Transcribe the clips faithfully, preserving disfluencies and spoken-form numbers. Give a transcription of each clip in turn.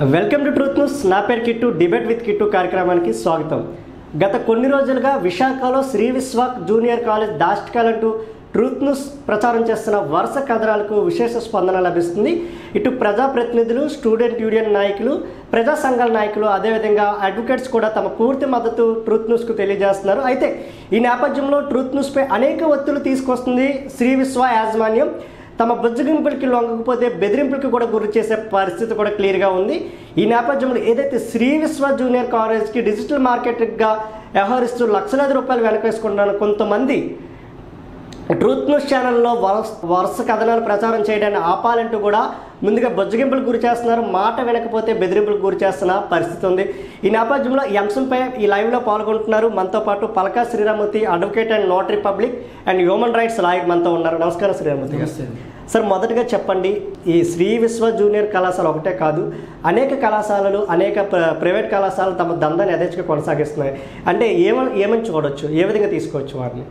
Welcome to truth news. నా పేరు kit. Debate with kit కార్యక్రమానికి స్వాగతం. గత కొన్ని రోజులుగా విశాఖలో శ్రీ విశ్వ జూనియర్ కాలేజ్ దాష్టికాలంటూ ట్రూత్ న్యూస్ ప్రచారం చేస్తున్న వరుస కథనాలకు విశేష స్పందన లభిస్తుంది. ఇటు ప్రజాప్రతినిధులు, స్టూడెంట్ యూనియన్ నాయకులు, ప్రజా సంఘాల నాయకులు, అదేవిధంగా అడ్వకేట్స్ కూడా తమ పూర్తి మద్దతు ట్రూత్ న్యూస్కు తెలియజేస్తున్నారు. అయితే ఈ నేపథ్యంలో ట్రూత్ న్యూస్పై అనేక ఒత్తిళ్లు తీసుకొస్తుంది శ్రీ విశ్వ యాజమాన్యం. తమ బుజ్జగింపులకి లొంగకపోతే బెదిరింపులకి కూడా గురి చేసే పరిస్థితి కూడా క్లియర్గా ఉంది. ఈ నేపథ్యంలో ఏదైతే శ్రీ విశ్వ జూనియర్ కాలేజ్కి డిజిటల్ మార్కెటింగ్గా వ్యవహరిస్తూ లక్షలాది రూపాయలు వెనకేసుకుంటున్న కొంతమంది ట్రూత్ న్యూస్ ఛానల్లో వరుస వరుస కథనాలు ప్రచారం చేయడాన్ని ఆపాలంటూ కూడా ముందుగా బొజ్జగింపులకు గురి చేస్తున్నారు. మాట వినకపోతే బెదిరింపులకు గురి చేస్తున్న పరిస్థితి ఉంది. ఈ నేపథ్యంలో ఈ అంశంపై ఈ లైవ్లో పాల్గొంటున్నారు మనతో పాటు Palaka Sriramurthy, advocate and notary public and human rights lawyer మనతో ఉన్నారు. నమస్కారం శ్రీరామూర్తి గారు. సార్, మొదటగా చెప్పండి, ఈ శ్రీ విశ్వ జూనియర్ కళాశాల ఒకటే కాదు, అనేక కళాశాలలు, అనేక ప్రైవేట్ కళాశాలలు తమ దందాన్ని యథేచ్ఛగా కొనసాగిస్తున్నాయి. అంటే ఏమని ఏమని చూడవచ్చు, ఏ విధంగా తీసుకోవచ్చు వారిని?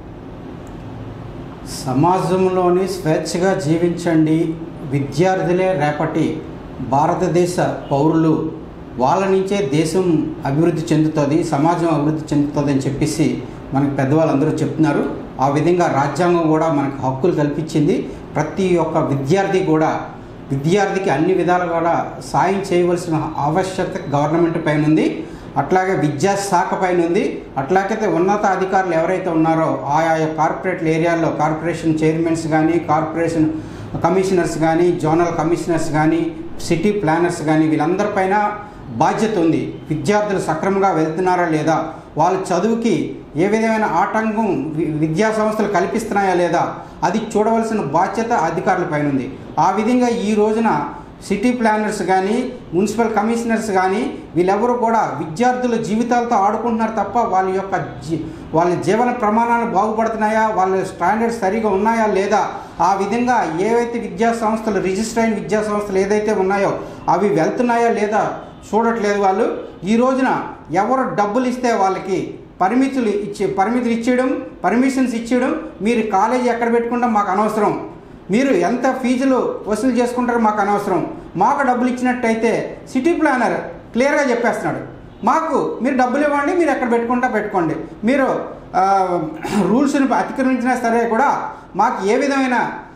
సమాజంలోని స్వేచ్ఛగా జీవించండి, విద్యార్థులే రేపటి భారతదేశ పౌరులు, వాళ్ళ నుంచే దేశం అభివృద్ధి చెందుతుంది, సమాజం అభివృద్ధి చెందుతుంది అని చెప్పేసి మనకి పెద్దవాళ్ళందరూ చెప్తున్నారు. ఆ విధంగా రాజ్యాంగం కూడా మనకు హక్కులు కల్పించింది. ప్రతి ఒక్క విద్యార్థి కూడా విద్యార్థికి అన్ని విధాలు కూడా సాయం చేయవలసిన ఆవశ్యకత గవర్నమెంట్ పైన ఉంది, అట్లాగే విద్యాశాఖ పైన ఉంది. అట్లాగైతే ఉన్నత అధికారులు ఎవరైతే ఉన్నారో ఆయా కార్పొరేట్ ఏరియాల్లో కార్పొరేషన్ చైర్మన్స్ కానీ, కార్పొరేషన్ కమిషనర్స్ కానీ, జోనల్ కమిషనర్స్ కానీ, సిటీ ప్లానర్స్ కానీ, వీళ్ళందరిపైన బాధ్యత ఉంది. విద్యార్థులు సక్రమంగా వెళ్తున్నారా లేదా, వాళ్ళ చదువుకి ఏ విధమైన ఆటంకం విద్యా సంస్థలు కల్పిస్తున్నాయా లేదా, అది చూడవలసిన బాధ్యత అధికారుల పైన ఉంది. ఆ విధంగా ఈ రోజున సిటీ ప్లానర్స్ కానీ, మున్సిపల్ కమిషనర్స్ కానీ వీళ్ళెవరూ కూడా విద్యార్థుల జీవితాలతో ఆడుకుంటున్నారు తప్ప వాళ్ళ యొక్క జీ వాళ్ళ జీవన ప్రమాణాలు బాగుపడుతున్నాయా, వాళ్ళ స్టాండర్డ్స్ సరిగా ఉన్నాయా లేదా, ఆ విధంగా ఏవైతే విద్యా సంస్థలు, రిజిస్టర్ అయిన విద్యా సంస్థలు ఏదైతే ఉన్నాయో అవి వెళ్తున్నాయా లేదా చూడట్లేదు. వాళ్ళు ఈ రోజున ఎవరు డబ్బులు ఇస్తే వాళ్ళకి పరిమితులు ఇచ్చే పరిమితులు ఇచ్చేయడం, పర్మిషన్స్ ఇచ్చేయడం, మీరు కాలేజీ ఎక్కడ పెట్టుకుంటాం మాకు అనవసరం, మీరు ఎంత ఫీజులు వసూలు చేసుకుంటారో మాకు అనవసరం, మాకు డబ్బులు ఇచ్చినట్టయితే సిటీ ప్లానర్ క్లియర్గా చెప్పేస్తున్నాడు, మాకు మీరు డబ్బులు ఇవ్వండి, మీరు ఎక్కడ పెట్టుకుంటా పెట్టుకోండి, మీరు రూల్స్ని అతిక్రమించినా సరే కూడా మాకు ఏ విధమైన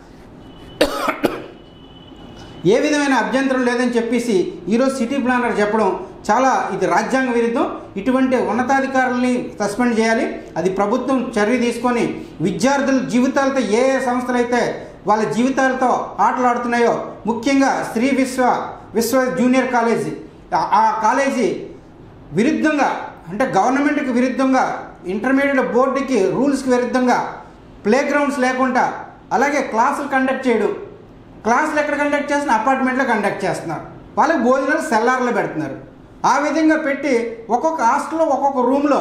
ఏ విధమైన అభ్యంతరం లేదని చెప్పేసి ఈరోజు సిటీ ప్లానర్ చెప్పడం చాలా ఇది రాజ్యాంగ విరుద్ధం. ఇటువంటి ఉన్నతాధికారుల్ని సస్పెండ్ చేయాలి. అది ప్రభుత్వం చర్య తీసుకొని విద్యార్థుల జీవితాలతో ఏ ఏ సంస్థలు అయితే వాళ్ళ జీవితాలతో ఆటలాడుతున్నాయో, ముఖ్యంగా శ్రీ విశ్వ విశ్వ జూనియర్ కాలేజీ, ఆ కాలేజీ విరుద్ధంగా అంటే గవర్నమెంట్కి విరుద్ధంగా, ఇంటర్మీడియట్ బోర్డుకి రూల్స్కి విరుద్ధంగా ప్లే గ్రౌండ్స్ లేకుండా, అలాగే క్లాసులు కండక్ట్ చేయడం, క్లాసులు ఎక్కడ కండక్ట్ చేస్తున్నా అపార్ట్మెంట్లో కండక్ట్ చేస్తున్నారు, వాళ్ళకి భోజనాలు సెల్లార్లో పెడుతున్నారు. ఆ విధంగా పెట్టి ఒక్కొక్క హాస్టల్లో ఒక్కొక్క రూమ్లో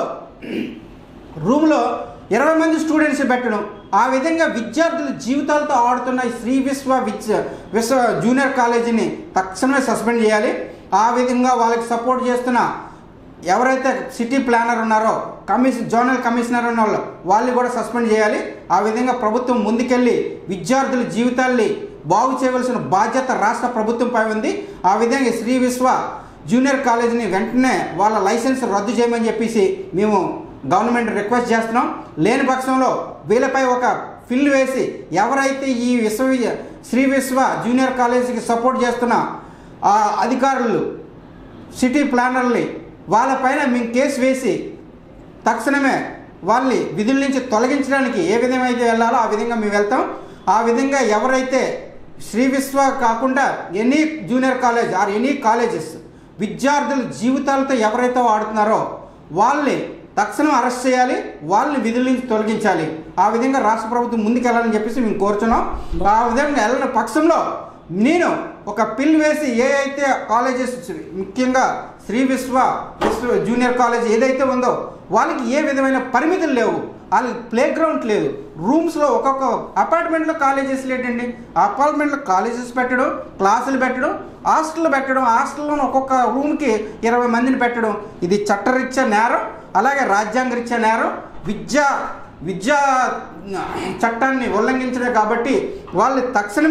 రూమ్లో ఇరవై మంది స్టూడెంట్స్ పెట్టడం, ఆ విధంగా విద్యార్థుల జీవితాలతో ఆడుతున్న శ్రీ విశ్వ విద్య విశ్వ జూనియర్ కాలేజీని తక్షణమే సస్పెండ్ చేయాలి. ఆ విధంగా వాళ్ళకి సపోర్ట్ చేస్తున్న ఎవరైతే సిటీ ప్లానర్ ఉన్నారో, కమిషన్ జోనల్ కమిషనర్ ఉన్న వాళ్ళు వాళ్ళు కూడా సస్పెండ్ చేయాలి. ఆ విధంగా ప్రభుత్వం ముందుకెళ్ళి విద్యార్థుల జీవితాల్ని బాగు చేయవలసిన బాధ్యత రాష్ట్ర ప్రభుత్వంపై ఉంది. ఆ విధంగా శ్రీ విశ్వ జూనియర్ కాలేజీని వెంటనే వాళ్ళ లైసెన్స్ రద్దు చేయమని చెప్పేసి మేము గవర్నమెంట్ రిక్వెస్ట్ చేస్తున్నాం. లేని పక్షంలో వీళ్ళపై ఒక ఫిల్ వేసి ఎవరైతే ఈ విశ్వ శ్రీ విశ్వ జూనియర్ కాలేజీకి సపోర్ట్ చేస్తున్న ఆ అధికారులు, సిటీ ప్లానర్ని వాళ్ళపైన మేము కేసు వేసి తక్షణమే వాళ్ళని విధుల నుంచి తొలగించడానికి ఏ విధంగా అయితే వెళ్ళాలో ఆ విధంగా మేము వెళ్తాం. ఆ విధంగా ఎవరైతే శ్రీ విశ్వ కాకుండా any junior college or any colleges విద్యార్థుల జీవితాలతో ఎవరైతే ఆడుతున్నారో వాళ్ళని తక్షణం అరెస్ట్ చేయాలి, వాళ్ళని విధుల నుంచి తొలగించాలి. ఆ విధంగా రాష్ట్ర ప్రభుత్వం ముందుకెళ్ళాలని చెప్పేసి మేము కోరుతున్నాం. ఆ విధంగా వెళ్ళిన పక్షంలో నేను ఒక పిల్ వేసి ఏ అయితే కాలేజెస్, ముఖ్యంగా శ్రీ విశ్వ విశ్వ జూనియర్ కాలేజ్ ఏదైతే ఉందో వాళ్ళకి ఏ విధమైన పరిమితులు లేవు, వాళ్ళకి ప్లే గ్రౌండ్ లేదు, రూమ్స్లో ఒక్కొక్క అపార్ట్మెంట్లో కాలేజెస్ లేదండి, అపార్ట్మెంట్లో కాలేజెస్ పెట్టడం, క్లాసులు పెట్టడం, హాస్టల్ పెట్టడం, హాస్టల్లో ఒక్కొక్క రూమ్కి ఇరవై మందిని పెట్టడం, ఇది చట్టరీత్యా నేరం, అలాగే రాజ్యాంగరీత్యా నేరం, విద్యా విద్యా చట్టాన్ని ఉల్లంఘించడం. కాబట్టి వాళ్ళు తక్షణమే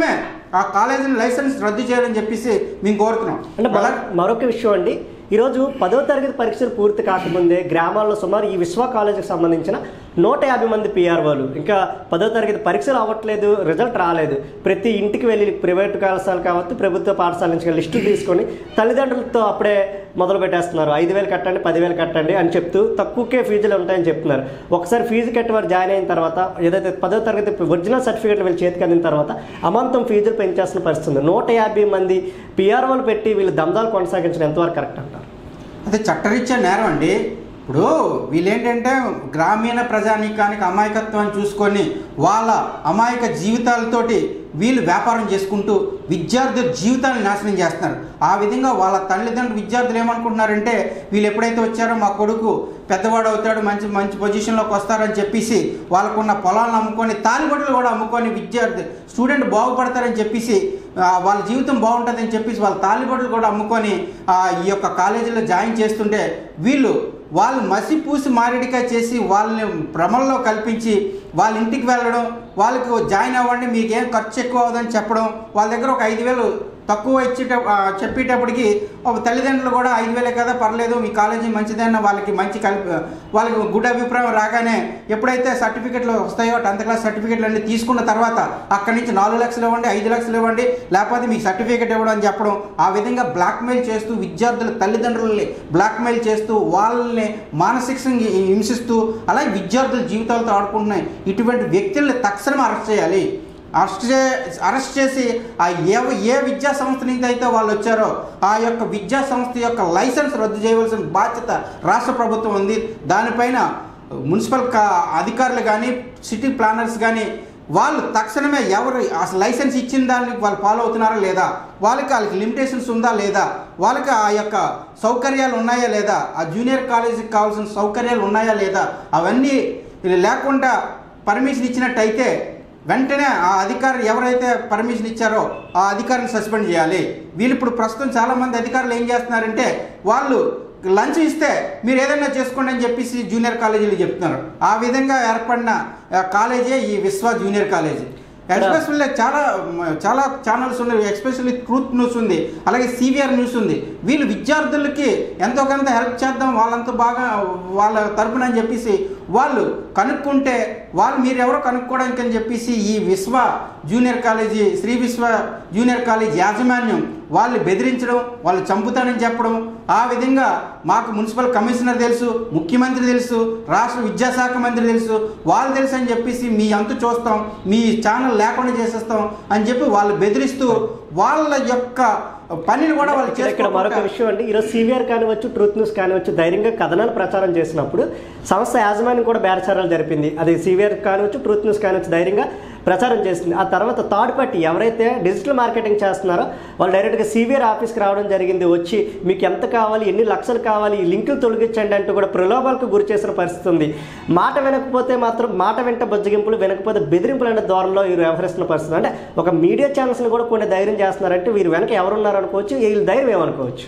ఆ కాలేజీని లైసెన్స్ రద్దు చేయాలని చెప్పేసి మేము కోరుతున్నాం. అంటే మరొక విషయం అండి, ఈరోజు పదో తరగతి పరీక్షలు పూర్తి కాకముందే గ్రామాల్లో సుమారు ఈ విశ్వ కాలేజీకి సంబంధించిన నూట యాభై మంది పిఆర్ఓలు ఇంకా పదో తరగతి పరీక్షలు అవ్వట్లేదు, రిజల్ట్ రాలేదు, ప్రతి ఇంటికి వెళ్ళి ప్రైవేటు కళాశాలలు కావచ్చు ప్రభుత్వ పాఠశాల నుంచి లిస్టులు తీసుకొని తల్లిదండ్రులతో అప్పుడే మొదలు పెట్టేస్తున్నారు. ఐదు వేలు కట్టండి, పదివేలు కట్టండి అని చెప్తూ తక్కువకే ఫీజులు ఉంటాయని చెప్తున్నారు. ఒకసారి ఫీజు కట్టి వారు జాయిన్ అయిన తర్వాత ఏదైతే పదో తరగతి ఒరిజినల్ సర్టిఫికేట్లు వీళ్ళు చేతికి అందిన తర్వాత అమాంతం ఫీజులు పెంచేస్తున్న పరిస్థితుంది. నూట యాభై మంది పిఆర్ఓలు పెట్టి వీళ్ళు దందాలు కొనసాగించడం ఎంతవరకు కరెక్ట్ అంటారు? అదే చట్టరీత్యా నేరం అండి. ఇప్పుడు వీళ్ళేంటంటే గ్రామీణ ప్రజానీకానికి అమాయకత్వాన్ని చూసుకొని వాళ్ళ అమాయక జీవితాలతోటి వీళ్ళు వ్యాపారం చేసుకుంటూ విద్యార్థుల జీవితాలను నాశనం చేస్తున్నారు. ఆ విధంగా వాళ్ళ తల్లిదండ్రులు విద్యార్థులు ఏమనుకుంటున్నారంటే వీళ్ళు ఎప్పుడైతే వచ్చారో మా కొడుకు పెద్దవాడు అవుతాడు, మంచి మంచి పొజిషన్లోకి వస్తారని చెప్పేసి వాళ్ళకున్న పొలాలను అమ్ముకొని తాలిబడులు కూడా అమ్ముకొని విద్యార్థి స్టూడెంట్ బాగుపడతారని చెప్పేసి వాళ్ళ జీవితం బాగుంటుందని చెప్పేసి వాళ్ళ తాలిబడులు కూడా అమ్ముకొని ఈ యొక్క కాలేజీలో జాయిన్ చేస్తుంటే వీళ్ళు వాళ్ళు మసి పూసి మారేడికాయ చేసి వాళ్ళని భ్రమల్లో కల్పించి వాళ్ళ ఇంటికి వెళ్ళడం, వాళ్ళకి జాయిన్ అవ్వండి మీకేం ఖర్చు ఎక్కువ అవ్వదని చెప్పడం, వాళ్ళ దగ్గర ఒక ఐదు వేలు తక్కువ ఇచ్చేట చెప్పేటప్పటికి ఒక తల్లిదండ్రులు కూడా ఐదు వేలే కదా పర్లేదు మీ కాలేజీ మంచిదన్న వాళ్ళకి మంచి కలిపి వాళ్ళకి గుడ్ అభిప్రాయం రాగానే ఎప్పుడైతే సర్టిఫికెట్లు వస్తాయో టెన్త్ క్లాస్ సర్టిఫికెట్లు అన్నీ తీసుకున్న తర్వాత అక్కడి నుంచి నాలుగు లక్షలు ఇవ్వండి, ఐదు లక్షలు ఇవ్వండి, లేకపోతే మీకు సర్టిఫికెట్ ఇవ్వడం అని చెప్పడం, ఆ విధంగా బ్లాక్మెయిల్ చేస్తూ విద్యార్థుల తల్లిదండ్రులని బ్లాక్మెయిల్ చేస్తూ వాళ్ళని మానసికంగా హింసిస్తూ అలాగే విద్యార్థుల జీవితాలతో ఆడుకుంటున్నాయి. ఇటువంటి వ్యక్తుల్ని తక్షణం అరెస్ట్ చేయాలి. అరెస్ట్ చే అరెస్ట్ చేసి ఆ ఏ ఏ విద్యా సంస్థ నుంచి అయితే వాళ్ళు వచ్చారో ఆ యొక్క విద్యా సంస్థ యొక్క లైసెన్స్ రద్దు చేయవలసిన బాధ్యత రాష్ట్ర ప్రభుత్వం ఉంది. దానిపైన మున్సిపల్ అధికారులు కానీ సిటీ ప్లానర్స్ కానీ వాళ్ళు తక్షణమే ఎవరు అసలు లైసెన్స్ ఇచ్చిన దాన్ని వాళ్ళు ఫాలో అవుతున్నారా లేదా, వాళ్ళకి వాళ్ళకి లిమిటేషన్స్ ఉందా లేదా, వాళ్ళకి ఆ యొక్క సౌకర్యాలు ఉన్నాయా లేదా, ఆ జూనియర్ కాలేజీకి కావాల్సిన సౌకర్యాలు ఉన్నాయా లేదా, అవన్నీ లేకుండా పర్మిషన్ ఇచ్చినట్టయితే వెంటనే ఆ అధికారులు ఎవరైతే పర్మిషన్ ఇచ్చారో ఆ అధికారిని సస్పెండ్ చేయాలి. వీళ్ళు ఇప్పుడు ప్రస్తుతం చాలామంది అధికారులు ఏం చేస్తున్నారంటే వాళ్ళు లంచ్ ఇస్తే మీరు ఏదైనా చేసుకోండి అని చెప్పేసి జూనియర్ కాలేజీలు చెప్తున్నారు. ఆ విధంగా ఏర్పడిన కాలేజే ఈ విశ్వ జూనియర్ కాలేజీ. ఎక్స్పెషల్లీ చాలా చాలా ఛానల్స్ ఉన్నాయి, ఎక్స్పెషల్లీ ట్రూత్ న్యూస్ ఉంది, అలాగే సీవియర్ న్యూస్ ఉంది. వీళ్ళు విద్యార్థులకి ఎంతో కొంత హెల్ప్ చేద్దాం వాళ్ళంతా బాగా వాళ్ళ తరపున అని చెప్పేసి వాళ్ళు కనుక్కుంటే వాళ్ళు మీరు ఎవరో కనుక్కోవడానికి అని చెప్పేసి ఈ విశ్వ junior college Shri Vishwa junior college యాజమాన్యం వాళ్ళు బెదిరించడం, వాళ్ళు చంపుతానని చెప్పడం, ఆ విధంగా మాకు మున్సిపల్ కమిషనర్ తెలుసు, ముఖ్యమంత్రి తెలుసు, రాష్ట్ర విద్యాశాఖ మంత్రి తెలుసు, వాళ్ళు తెలుసు అని చెప్పేసి మీ అంతు చూస్తాం, మీ ఛానల్ లేకుండా చేసేస్తాం అని చెప్పి వాళ్ళు బెదిరిస్తూ వాళ్ళ యొక్క పనిని కూడా వాళ్ళు చేస్తారు. ఇక్కడ మరొక విషయం అండి, ఈరోజు సీవియర్ కానివచ్చు, ట్రూత్ న్యూస్ కానివచ్చు ధైర్యంగా కథనాలు ప్రచారం చేసినప్పుడు సంస్థ యాజమాన్యం కూడా బేరచారాలు జరిపింది. అది సీవియర్ కానివచ్చు, ట్రూత్ న్యూస్ కానివచ్చు ధైర్యంగా ప్రచారం చేసింది. ఆ తర్వాత థర్డ్ పార్టీ ఎవరైతే డిజిటల్ మార్కెటింగ్ చేస్తున్నారో వాళ్ళు డైరెక్ట్గా సీవియర్ ఆఫీస్కి రావడం జరిగింది. వచ్చి మీకు ఎంత కావాలి, ఎన్ని లక్షలు కావాలి, ఈ లింకులు తొలగించండి అంటూ కూడా ప్రలోభాలకు గురి చేసిన పరిస్థితి ఉంది. మాట వినకపోతే మాత్రం మాట వెంట బొజ్జగింపులు, వినకపోతే బెదిరింపులు అనే ధోరణిలో వీరు వ్యవహరిస్తున్న పరిస్థితి. అంటే ఒక మీడియా ఛానల్స్ని కూడా కొన్ని ధైర్యం చేస్తున్నారంటే వీరు వెనక ఎవరున్నారు అనుకోవచ్చు, వీళ్ళ ధైర్యం ఏమనుకోవచ్చు.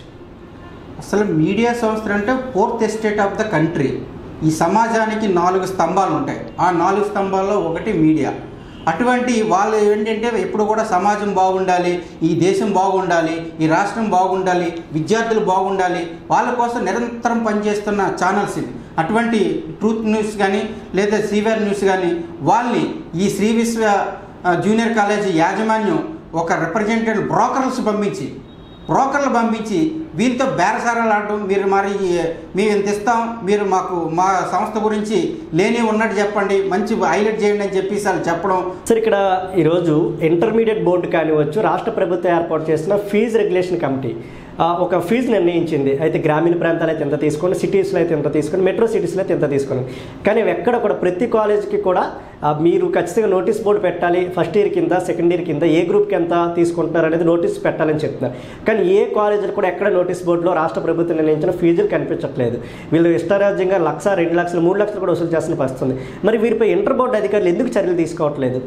అసలు మీడియా సంస్థలు అంటే fourth estate of the country. ఈ సమాజానికి నాలుగు స్తంభాలు ఉంటాయి, ఆ నాలుగు స్తంభాల్లో ఒకటి మీడియా. అటువంటి వాళ్ళు ఏంటంటే ఎప్పుడు కూడా సమాజం బాగుండాలి, ఈ దేశం బాగుండాలి, ఈ రాష్ట్రం బాగుండాలి, విద్యార్థులు బాగుండాలి, వాళ్ళ కోసం నిరంతరం పనిచేస్తున్న ఛానల్స్ ఇవి. అటువంటి ట్రూత్ న్యూస్ కానీ లేదా సీవియర్ న్యూస్ కానీ వాళ్ళని ఈ శ్రీ విశ్వ జూనియర్ కాలేజీ యాజమాన్యం ఒక రిప్రజెంటేటివ్ బ్రోకర్స్ పంపించి బ్రోకర్లు పంపించి వీళ్ళతో బేరసారాలు ఆడటం, మీరు మరి మేము ఎంత ఇస్తాం, మీరు మాకు మా సంస్థ గురించి లేని ఉన్నట్టు చెప్పండి, మంచి హైలైట్ చేయండి అని చెప్పేసి వాళ్ళు చెప్పడం. సార్ ఇక్కడ ఈరోజు ఇంటర్మీడియట్ బోర్డు కానివచ్చు, రాష్ట్ర ప్రభుత్వం ఏర్పాటు చేసిన ఫీజు రెగ్యులేషన్ కమిటీ ఒక ఫీజు నిర్ణయించింది. అయితే గ్రామీణ ప్రాంతాలు అయితే ఎంత తీసుకోండి, సిటీస్లో అయితే ఎంత తీసుకోండి, మెట్రో సిటీస్లో అయితే ఎంత తీసుకోండి. కానీ ఎక్కడ కూడా ప్రతి కాలేజీకి కూడా మీరు ఖచ్చితంగా నోటీస్ బోర్డు పెట్టాలి, ఫస్ట్ ఇయర్ కింద, సెకండ్ ఇయర్ కింద ఏ గ్రూప్కి ఎంత తీసుకుంటున్నారు అనేది నోటీస్ పెట్టాలని చెప్తున్నారు. కానీ ఏ కాలేజీలు కూడా ఎక్కడ నోటీస్ బోర్డులో రాష్ట్ర ప్రభుత్వం నిర్ణయించిన ఫీజులు కనిపించట్లేదు. వీళ్ళు ఇష్టారాజ్యంగా లక్ష, రెండు లక్షలు, మూడు లక్షలు కూడా వసూలు చేస్తున్న పరిస్థితుంది. మరి వీరిపై ఇంటర్ బోర్డు అధికారులు ఎందుకు చర్యలు తీసుకోవట్లేదు?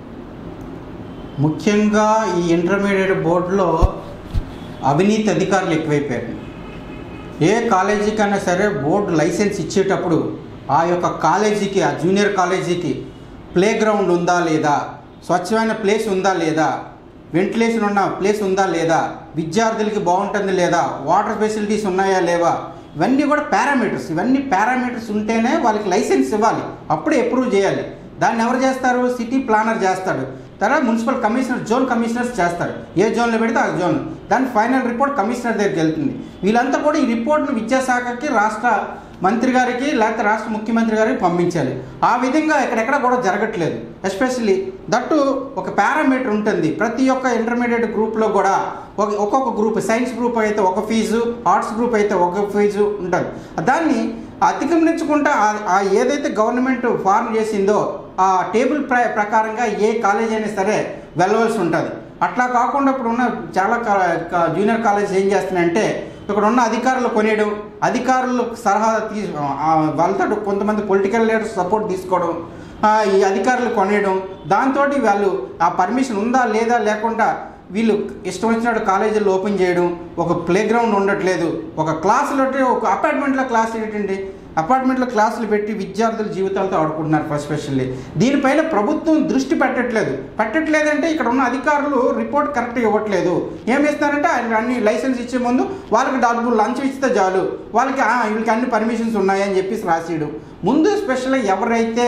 ముఖ్యంగా ఈ ఇంటర్మీడియట్ బోర్డులో అవినీతి అధికారులు ఎక్కువైపోయారు. ఏ కాలేజీకైనా సరే బోర్డు లైసెన్స్ ఇచ్చేటప్పుడు ఆ యొక్క కాలేజీకి, ఆ జూనియర్ కాలేజీకి ప్లే గ్రౌండ్ ఉందా లేదా, స్వచ్ఛమైన ప్లేస్ ఉందా లేదా, వెంటిలేషన్ ఉన్న ప్లేస్ ఉందా లేదా, విద్యార్థులకి బాగుంటుంది లేదా, వాటర్ ఫెసిలిటీస్ ఉన్నాయా లేవా, ఇవన్నీ కూడా పారామీటర్స్. ఇవన్నీ పారామీటర్స్ ఉంటేనే వాళ్ళకి లైసెన్స్ ఇవ్వాలి, అప్పుడే అప్రూవ్ చేయాలి. దాన్ని ఎవరు చేస్తారు? సిటీ ప్లానర్ చేస్తాడు. తర్వాత మున్సిపల్ కమిషనర్, జోన్ కమిషనర్స్ చేస్తారు. ఏ జోన్లో పెడితే ఆ జోన్, దాని ఫైనల్ రిపోర్ట్ కమిషనర్ దగ్గరికి వెళ్తుంది. వీళ్ళంతా కూడా ఈ రిపోర్ట్ను విద్యాశాఖకి, రాష్ట్ర మంత్రి గారికి లేకపోతే రాష్ట్ర ముఖ్యమంత్రి గారికి పంపించాలి. ఆ విధంగా ఎక్కడెక్కడ కూడా జరగట్లేదు. ఎస్పెషల్లీ దట్టు ఒక పారామీటర్ ఉంటుంది ప్రతి ఒక్క ఇంటర్మీడియట్ గ్రూప్లో కూడా. ఒక ఒక్కొక్క గ్రూప్, సైన్స్ గ్రూప్ అయితే ఒక ఫీజు, ఆర్ట్స్ గ్రూప్ అయితే ఒక ఫీజు ఉంటుంది. దాన్ని అతిక్రమించుకుంటా ఆ ఏదైతే గవర్నమెంట్ ఫార్మ్ చేసిందో ఆ టేబుల్ ప్ర ప్రకారంగా ఏ కాలేజ్ అయినా సరే వెళ్ళవలసి ఉంటుంది. అట్లా కాకుండా ఇప్పుడు ఉన్న చాలా జూనియర్ కాలేజెస్ ఏం చేస్తున్నాయంటే ఇక్కడ ఉన్న అధికారులు కొనేయడం, అధికారులు సలహా తీ వాళ్ళతో కొంతమంది పొలిటికల్ లీడర్స్ సపోర్ట్ తీసుకోవడం, ఈ అధికారులు కొనేయడం, దాంతో వాళ్ళు ఆ పర్మిషన్ ఉందా లేదా లేకుండా వీళ్ళు ఇష్టం వచ్చినట్టు కాలేజీలు ఓపెన్ చేయడం. ఒక ప్లే గ్రౌండ్ ఉండట్లేదు, ఒక క్లాసులు ఒక అపార్ట్మెంట్లో క్లాసులు ఏంటండి, అపార్ట్మెంట్లో క్లాసులు పెట్టి విద్యార్థుల జీవితాలతో ఆడుకుంటున్నారు. ఎస్పెషల్లీ దీనిపైన ప్రభుత్వం దృష్టి పెట్టట్లేదు. పెట్టట్లేదంటే ఇక్కడ ఉన్న అధికారులు రిపోర్ట్ కరెక్ట్గా ఇవ్వట్లేదు. ఏం చేస్తున్నారంటే అన్ని లైసెన్స్ ఇచ్చే ముందు వాళ్ళకి డబ్బులు లంచం ఇస్తే చాలు, వాళ్ళకి వీళ్ళకి అన్ని పర్మిషన్స్ ఉన్నాయని చెప్పేసి రాసేయడం. ముందు స్పెషల్గా ఎవరైతే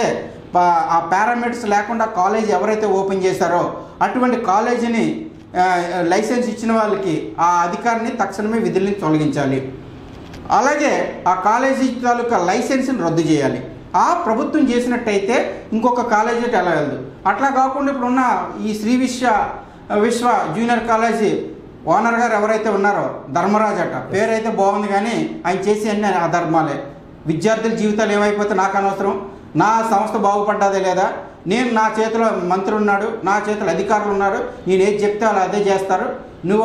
ఆ పారామీటర్స్ లేకుండా కాలేజ్ ఎవరైతే ఓపెన్ చేశారో అటువంటి కాలేజీని లైసెన్స్ ఇచ్చిన వాళ్ళకి ఆ అధికారిని తక్షణమే విధుల నుంచి తొలగించాలి. అలాగే ఆ కాలేజీ తాలూకా లైసెన్స్ని రద్దు చేయాలి. ఆ ప్రభుత్వం చేసినట్టయితే ఇంకొక కాలేజీ వెళ్ళగలదు. అట్లా కాకుండా ఇప్పుడున్న ఈ శ్రీ విశ్వ విశ్వ జూనియర్ కాలేజీ ఓనర్ గారు ఎవరైతే ఉన్నారో ధర్మరాజ్ అట, పేరైతే బాగుంది కానీ ఆయన చేసి అన్ని అధర్మాలే. విద్యార్థుల జీవితాలు ఏమైపోతే నాకు అనవసరం, నా సంస్థ బాగుపడ్డాదే లేదా, నేను నా చేతిలో మంత్రి ఉన్నాడు, నా చేతిలో అధికారులు ఉన్నారు, నేను ఏది చెప్తే వాళ్ళు అదే చేస్తారు, నువ్వు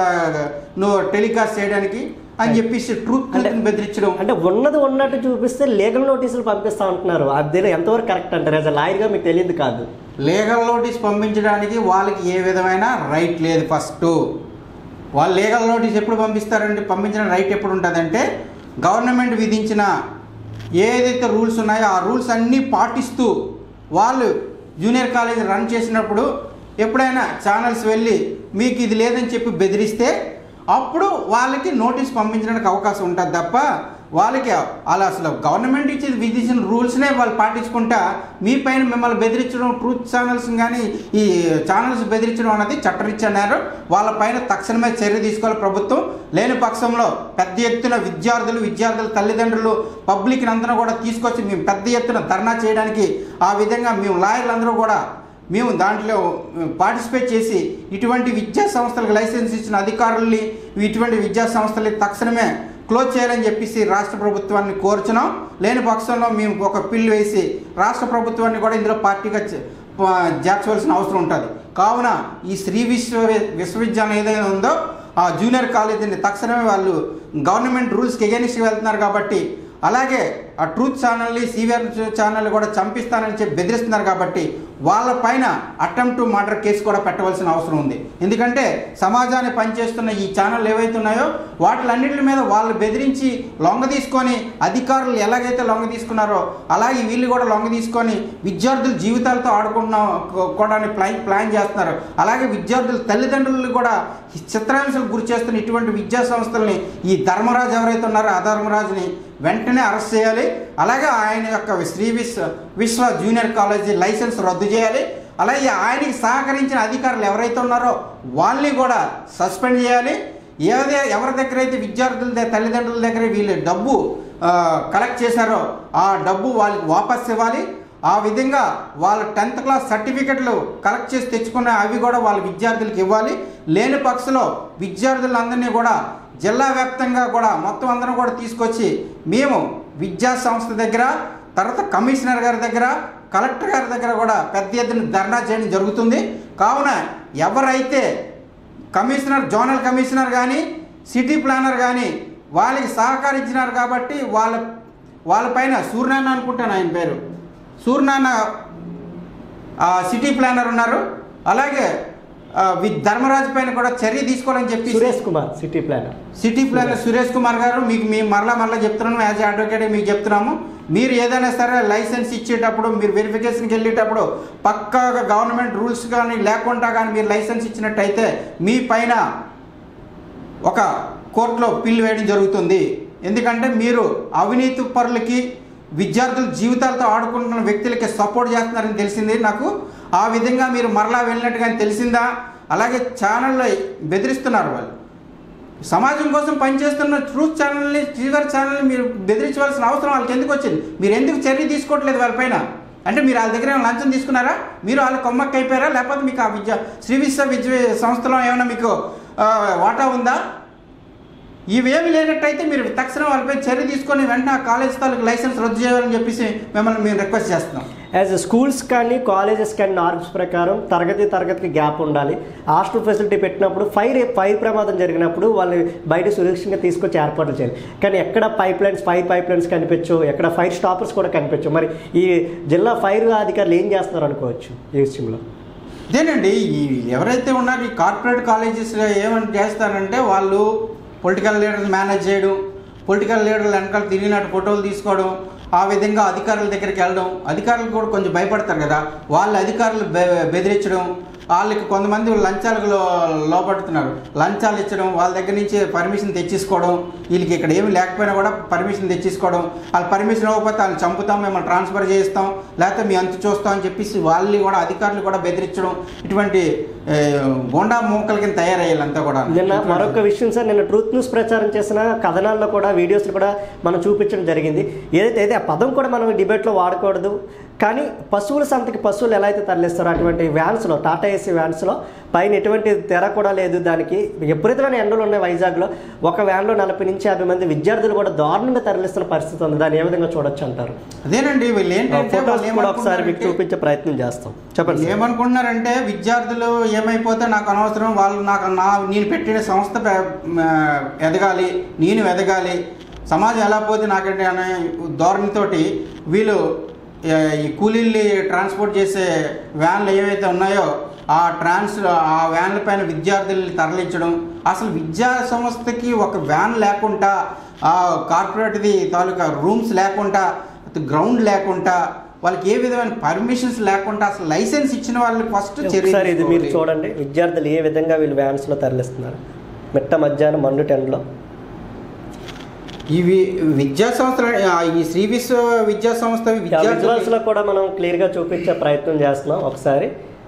నువ్వు టెలికాస్ట్ చేయడానికి అని చెప్పేసి ట్రూత్ బెదిరించడం. అంటే ఉన్నది ఉన్నట్టు చూపిస్తే లీగల్ నోటీసులు పంపిస్తా ఉంటున్నారు. అది ఎంతవరకు కరెక్ట్ అంటారు? యాజ్ అ లాయర్గా మీకు తెలియదు కాదు. లీగల్ నోటీస్ పంపించడానికి వాళ్ళకి ఏ విధమైన రైట్ లేదు. ఫస్ట్ వాళ్ళు లీగల్ నోటీస్ ఎప్పుడు పంపిస్తారంటే, పంపించిన రైట్ ఎప్పుడు ఉంటుందంటే గవర్నమెంట్ విధించిన ఏదైతే రూల్స్ ఉన్నాయో ఆ రూల్స్ అన్నీ పాటిస్తూ వాళ్ళు జూనియర్ కాలేజ్ రన్ చేసినప్పుడు ఎప్పుడైనా ఛానల్స్ వెళ్ళి మీకు ఇది లేదని చెప్పి బెదిరిస్తే అప్పుడు వాళ్ళకి నోటీస్ పంపించడానికి అవకాశం ఉంటుంది తప్ప వాళ్ళకి అలా అసలు గవర్నమెంట్ ఇచ్చి విధించిన రూల్స్నే వాళ్ళు పాటించుకుంటా మీ పైన మిమ్మల్ని బెదిరించడం, ట్రూత్ ఛానల్స్ కానీ ఈ ఛానల్స్ బెదిరించడం అనేది చట్టరీత్యన్నారు. వాళ్ళ పైన తక్షణమే చర్య తీసుకోవాలి ప్రభుత్వం. లేని పక్షంలో పెద్ద ఎత్తున విద్యార్థులు విద్యార్థుల తల్లిదండ్రులు పబ్లిక్ని అందరూ కూడా తీసుకొచ్చి మేము పెద్ద ఎత్తున ధర్నా చేయడానికి ఆ విధంగా మేము లాయర్లందరూ కూడా మేము దాంట్లో పార్టిసిపేట్ చేసి ఇటువంటి విద్యా సంస్థలకు లైసెన్స్ ఇచ్చిన అధికారుల్ని ఇటువంటి విద్యా సంస్థలకి తక్షణమే క్లోజ్ చేయాలని చెప్పేసి రాష్ట్ర ప్రభుత్వాన్ని కోరుచున్నాం. లేని పక్షంలో మేము ఒక పిల్లు వేసి రాష్ట్ర ప్రభుత్వాన్ని కూడా ఇందులో పార్టీగా చేర్చవలసిన అవసరం ఉంటుంది. కావున ఈ శ్రీ విశ్వ విశ్వవిద్యాలయం ఏదైనా ఉందో ఆ జూనియర్ కాలేజీని తక్షణమే వాళ్ళు గవర్నమెంట్ రూల్స్కి ఎగెనిస్ట్గా వెళ్తున్నారు కాబట్టి, అలాగే ఆ ట్రూత్ ఛానల్ని సీవియర్ ఛానల్ కూడా చంపిస్తానని చెప్పి బెదిరిస్తున్నారు కాబట్టి వాళ్ళపైన అటెంప్ట్ టు మర్డర్ కేసు కూడా పెట్టవలసిన అవసరం ఉంది. ఎందుకంటే సమాజాన్ని పనిచేస్తున్న ఈ ఛానల్ ఏవైతే ఉన్నాయో వాటిలన్నింటి మీద వాళ్ళు బెదిరించి లొంగ తీసుకొని అధికారులు ఎలాగైతే లొంగ తీసుకున్నారో అలాగే వీళ్ళు కూడా లొంగ తీసుకొని విద్యార్థుల జీవితాలతో ఆడుకుంటున్న కూడా ప్లాన్ ప్లాన్ చేస్తున్నారు. అలాగే విద్యార్థుల తల్లిదండ్రులు కూడా చిత్రహింసలకు గురి చేస్తున్న ఇటువంటి విద్యా సంస్థల్ని ఈ ధర్మరాజు ఎవరైతే ఉన్నారో ఆ ధర్మరాజుని వెంటనే అరెస్ట్ చేయాలి. అలాగే ఆయన యొక్క శ్రీ విశ్వ విశ్వ జూనియర్ కాలేజీ లైసెన్స్ రద్దు చేయాలి. అలాగే ఆయనకి సహకరించిన అధికారులు ఎవరైతే ఉన్నారో వాళ్ళని కూడా సస్పెండ్ చేయాలి. ఏదే ఎవరి దగ్గర అయితే విద్యార్థుల తల్లిదండ్రుల దగ్గర వీళ్ళు డబ్బు కలెక్ట్ చేశారో ఆ డబ్బు వాళ్ళకి వాపస్ ఇవ్వాలి. ఆ విధంగా వాళ్ళ టెన్త్ క్లాస్ సర్టిఫికెట్లు కలెక్ట్ చేసి తెచ్చుకున్న అవి కూడా వాళ్ళ విద్యార్థులకు ఇవ్వాలి. లేని పక్షంలో విద్యార్థులందరినీ కూడా జిల్లా వ్యాప్తంగా కూడా మొత్తం అందరం కూడా తీసుకొచ్చి మేము విద్యా సంస్థ దగ్గర, తర్వాత కమిషనర్ గారి దగ్గర, కలెక్టర్ గారి దగ్గర కూడా పెద్ద ఎత్తున ధర్నా చేయడం జరుగుతుంది. కావున ఎవరైతే కమిషనర్, జోనల్ కమిషనర్ కానీ సిటీ ప్లానర్ కానీ వాళ్ళకి సహకరించినారు కాబట్టి వాళ్ళ వాళ్ళపైన సూర్యనారాయణ అనుకుంటాను ఆయన పేరు, సూర్యనారాయణ సిటీ ప్లానర్ ఉన్నారు. అలాగే విత్ ధర్మరాజు పైన కూడా చర్య తీసుకోవాలని చెప్పి Suresh Kumar city planner city planner Suresh Kumar గారు మీకు మేము మరలా మరలా చెప్తున్నాము, యాజ్ అడ్వకేట్ మీకు చెప్తున్నాము, మీరు ఏదైనా సరే లైసెన్స్ ఇచ్చేటప్పుడు మీరు వెరిఫికేషన్కి వెళ్ళేటప్పుడు పక్కాగా గవర్నమెంట్ రూల్స్ కానీ లేకుండా కానీ మీరు లైసెన్స్ ఇచ్చినట్టయితే మీ పైన ఒక కోర్టులో పిల్లు వేయడం జరుగుతుంది. ఎందుకంటే మీరు అవినీతి పరులకి విద్యార్థుల జీవితాలతో ఆడుకుంటున్న వ్యక్తులకి సపోర్ట్ చేస్తున్నారని తెలిసింది నాకు. ఆ విధంగా మీరు మరలా వెళ్ళినట్టుగా తెలిసిందా? అలాగే ఛానల్లో బెదిరిస్తున్నారు వాళ్ళు. సమాజం కోసం పనిచేస్తున్న ట్రూత్ ఛానల్ని, టీవర్ ఛానల్ని మీరు బెదిరించవలసిన అవసరం వాళ్ళకి ఎందుకు వచ్చింది? మీరు ఎందుకు చర్య తీసుకోవట్లేదు వాళ్ళపైన? అంటే మీరు వాళ్ళ దగ్గర ఏమైనా లంచం తీసుకున్నారా? మీరు వాళ్ళ కొమ్మక్కి అయిపోయారా? లేకపోతే మీకు ఆ విద్య శ్రీ విశ్వ విద్య సంస్థలో ఏమైనా మీకు వాటా ఉందా? ఇవేమి లేనట్టయితే మీరు తక్షణం వాళ్ళపై చర్య తీసుకొని వెంటనే ఆ కాలేజ్ తాలూకు లైసెన్స్ రద్దు చేయాలని చెప్పేసి మిమ్మల్ని మేము రిక్వెస్ట్ చేస్తున్నాం. యాజ్ స్కూల్స్ కానీ కాలేజెస్ కానీ నార్మ్స్ ప్రకారం తరగతి తరగతికి గ్యాప్ ఉండాలి. హాస్టల్ ఫెసిలిటీ పెట్టినప్పుడు ఫైర్ ఫైర్ ప్రమాదం జరిగినప్పుడు వాళ్ళు బయట సురక్షితంగా తీసుకొచ్చి ఏర్పాట్లు చేయాలి. కానీ ఎక్కడ pipelines fire pipelines కనిపించవు, ఎక్కడ ఫైర్ స్టాపర్స్ కూడా కనిపించవు. మరి ఈ జిల్లా ఫైర్ అధికారులు ఏం చేస్తున్నారు అనుకోవచ్చు ఈ విషయంలో? అదేనండి, ఈ ఎవరైతే ఉన్నారో ఈ కార్పొరేట్ కాలేజెస్లో ఏమని చేస్తారంటే వాళ్ళు పొలిటికల్ లీడర్లు మేనేజ్ చేయడం, పొలిటికల్ లీడర్లు వెనకాల తిరిగినట్టు ఫోటోలు తీసుకోవడం, ఆ విధంగా అధికారుల దగ్గరికి వెళ్ళడం. అధికారులు కూడా కొంచెం భయపడతారు కదా, వాళ్ళ అధికారులు బె బెదిరించడం, వాళ్ళకి కొంతమంది లంచాలకు లోపడుతున్నారు, లంచాలు ఇచ్చడం, వాళ్ళ దగ్గర నుంచి పర్మిషన్ తెచ్చేసుకోవడం, వీళ్ళకి ఇక్కడ ఏమి లేకపోయినా కూడా పర్మిషన్ తెచ్చేసుకోవడం, వాళ్ళు పర్మిషన్ ఇవ్వకపోతే వాళ్ళు చంపుతాం, మిమ్మల్ని ట్రాన్స్ఫర్ చేస్తాం, లేకపోతే మీ అంతు చూస్తాం అని చెప్పేసి వాళ్ళని కూడా అధికారులు కూడా బెదిరించడం, ఇటువంటి గోండా మూకల కింద తయారయ్యాలంతా కూడా. నిన్న మరొక విషయం సార్, నిన్న ట్రూత్ న్యూస్ ప్రచారం చేసిన కథనాల్లో కూడా వీడియోస్లో కూడా మనం చూపించడం జరిగింది. ఏదైతే అయితే ఆ పదం కూడా మనం డిబేట్లో వాడకూడదు, కానీ పశువుల సంతకి పశువులు ఎలా అయితే తరలిస్తారో అటువంటి వ్యాన్స్లో, టాటా ఏసీ వ్యాన్స్లో పైన ఎటువంటి తెర కూడా లేదు. దానికి విపరీతమైన ఎండలు ఉన్నాయి వైజాగ్లో. ఒక వ్యాన్లో నలభై నుంచి యాభై మంది విద్యార్థులు కూడా దారుణంగా తరలిస్తున్న పరిస్థితి ఉంది. దాన్ని ఏ విధంగా చూడొచ్చు అంటారు? అదేనండి, వీళ్ళు ఏంటంటే కూడా ఒకసారి మీకు చూపించే ప్రయత్నం చేస్తాం. చెప్పండి. ఏమనుకుంటున్నారంటే విద్యార్థులు ఏమైపోతే నాకు అనవసరం, వాళ్ళు నాకు నా నేను పెట్టిన సంస్థ ఎదగాలి, నేను ఎదగాలి, సమాజం ఎలా పోతే నాకంటే అనే ధోరణితోటి వీళ్ళు ఈ కూలీల్ని ట్రాన్స్పోర్ట్ చేసే వ్యాన్లు ఏవైతే ఉన్నాయో ఆ ట్రాన్స్ ఆ వ్యాన్ల పైన విద్యార్థుల్ని తరలించడం. అసలు విద్యా సంస్థకి ఒక వ్యాన్ లేకుండా, ఆ కార్పొరేట్ది తాలూకా రూమ్స్ లేకుండా, గ్రౌండ్ లేకుండా, వాళ్ళకి ఏ విధమైన పర్మిషన్స్ లేకుండా అసలు లైసెన్స్ ఇచ్చిన వాళ్ళకి ఫస్ట్ చర్య. ఇది మీరు చూడండి, విద్యార్థులు ఏ విధంగా వీళ్ళు వ్యాన్స్లో తరలిస్తున్నారు మిట్ట మధ్యాహ్నం మండు టెండ్లో. ఇవి విద్యా సంస్థలు, ఈ శ్రీ విశ్వ విద్యా సంస్థ విజువల్స్లో కూడా మనం క్లియర్గా చూపించే ప్రయత్నం చేస్తున్నాం. ఒకసారి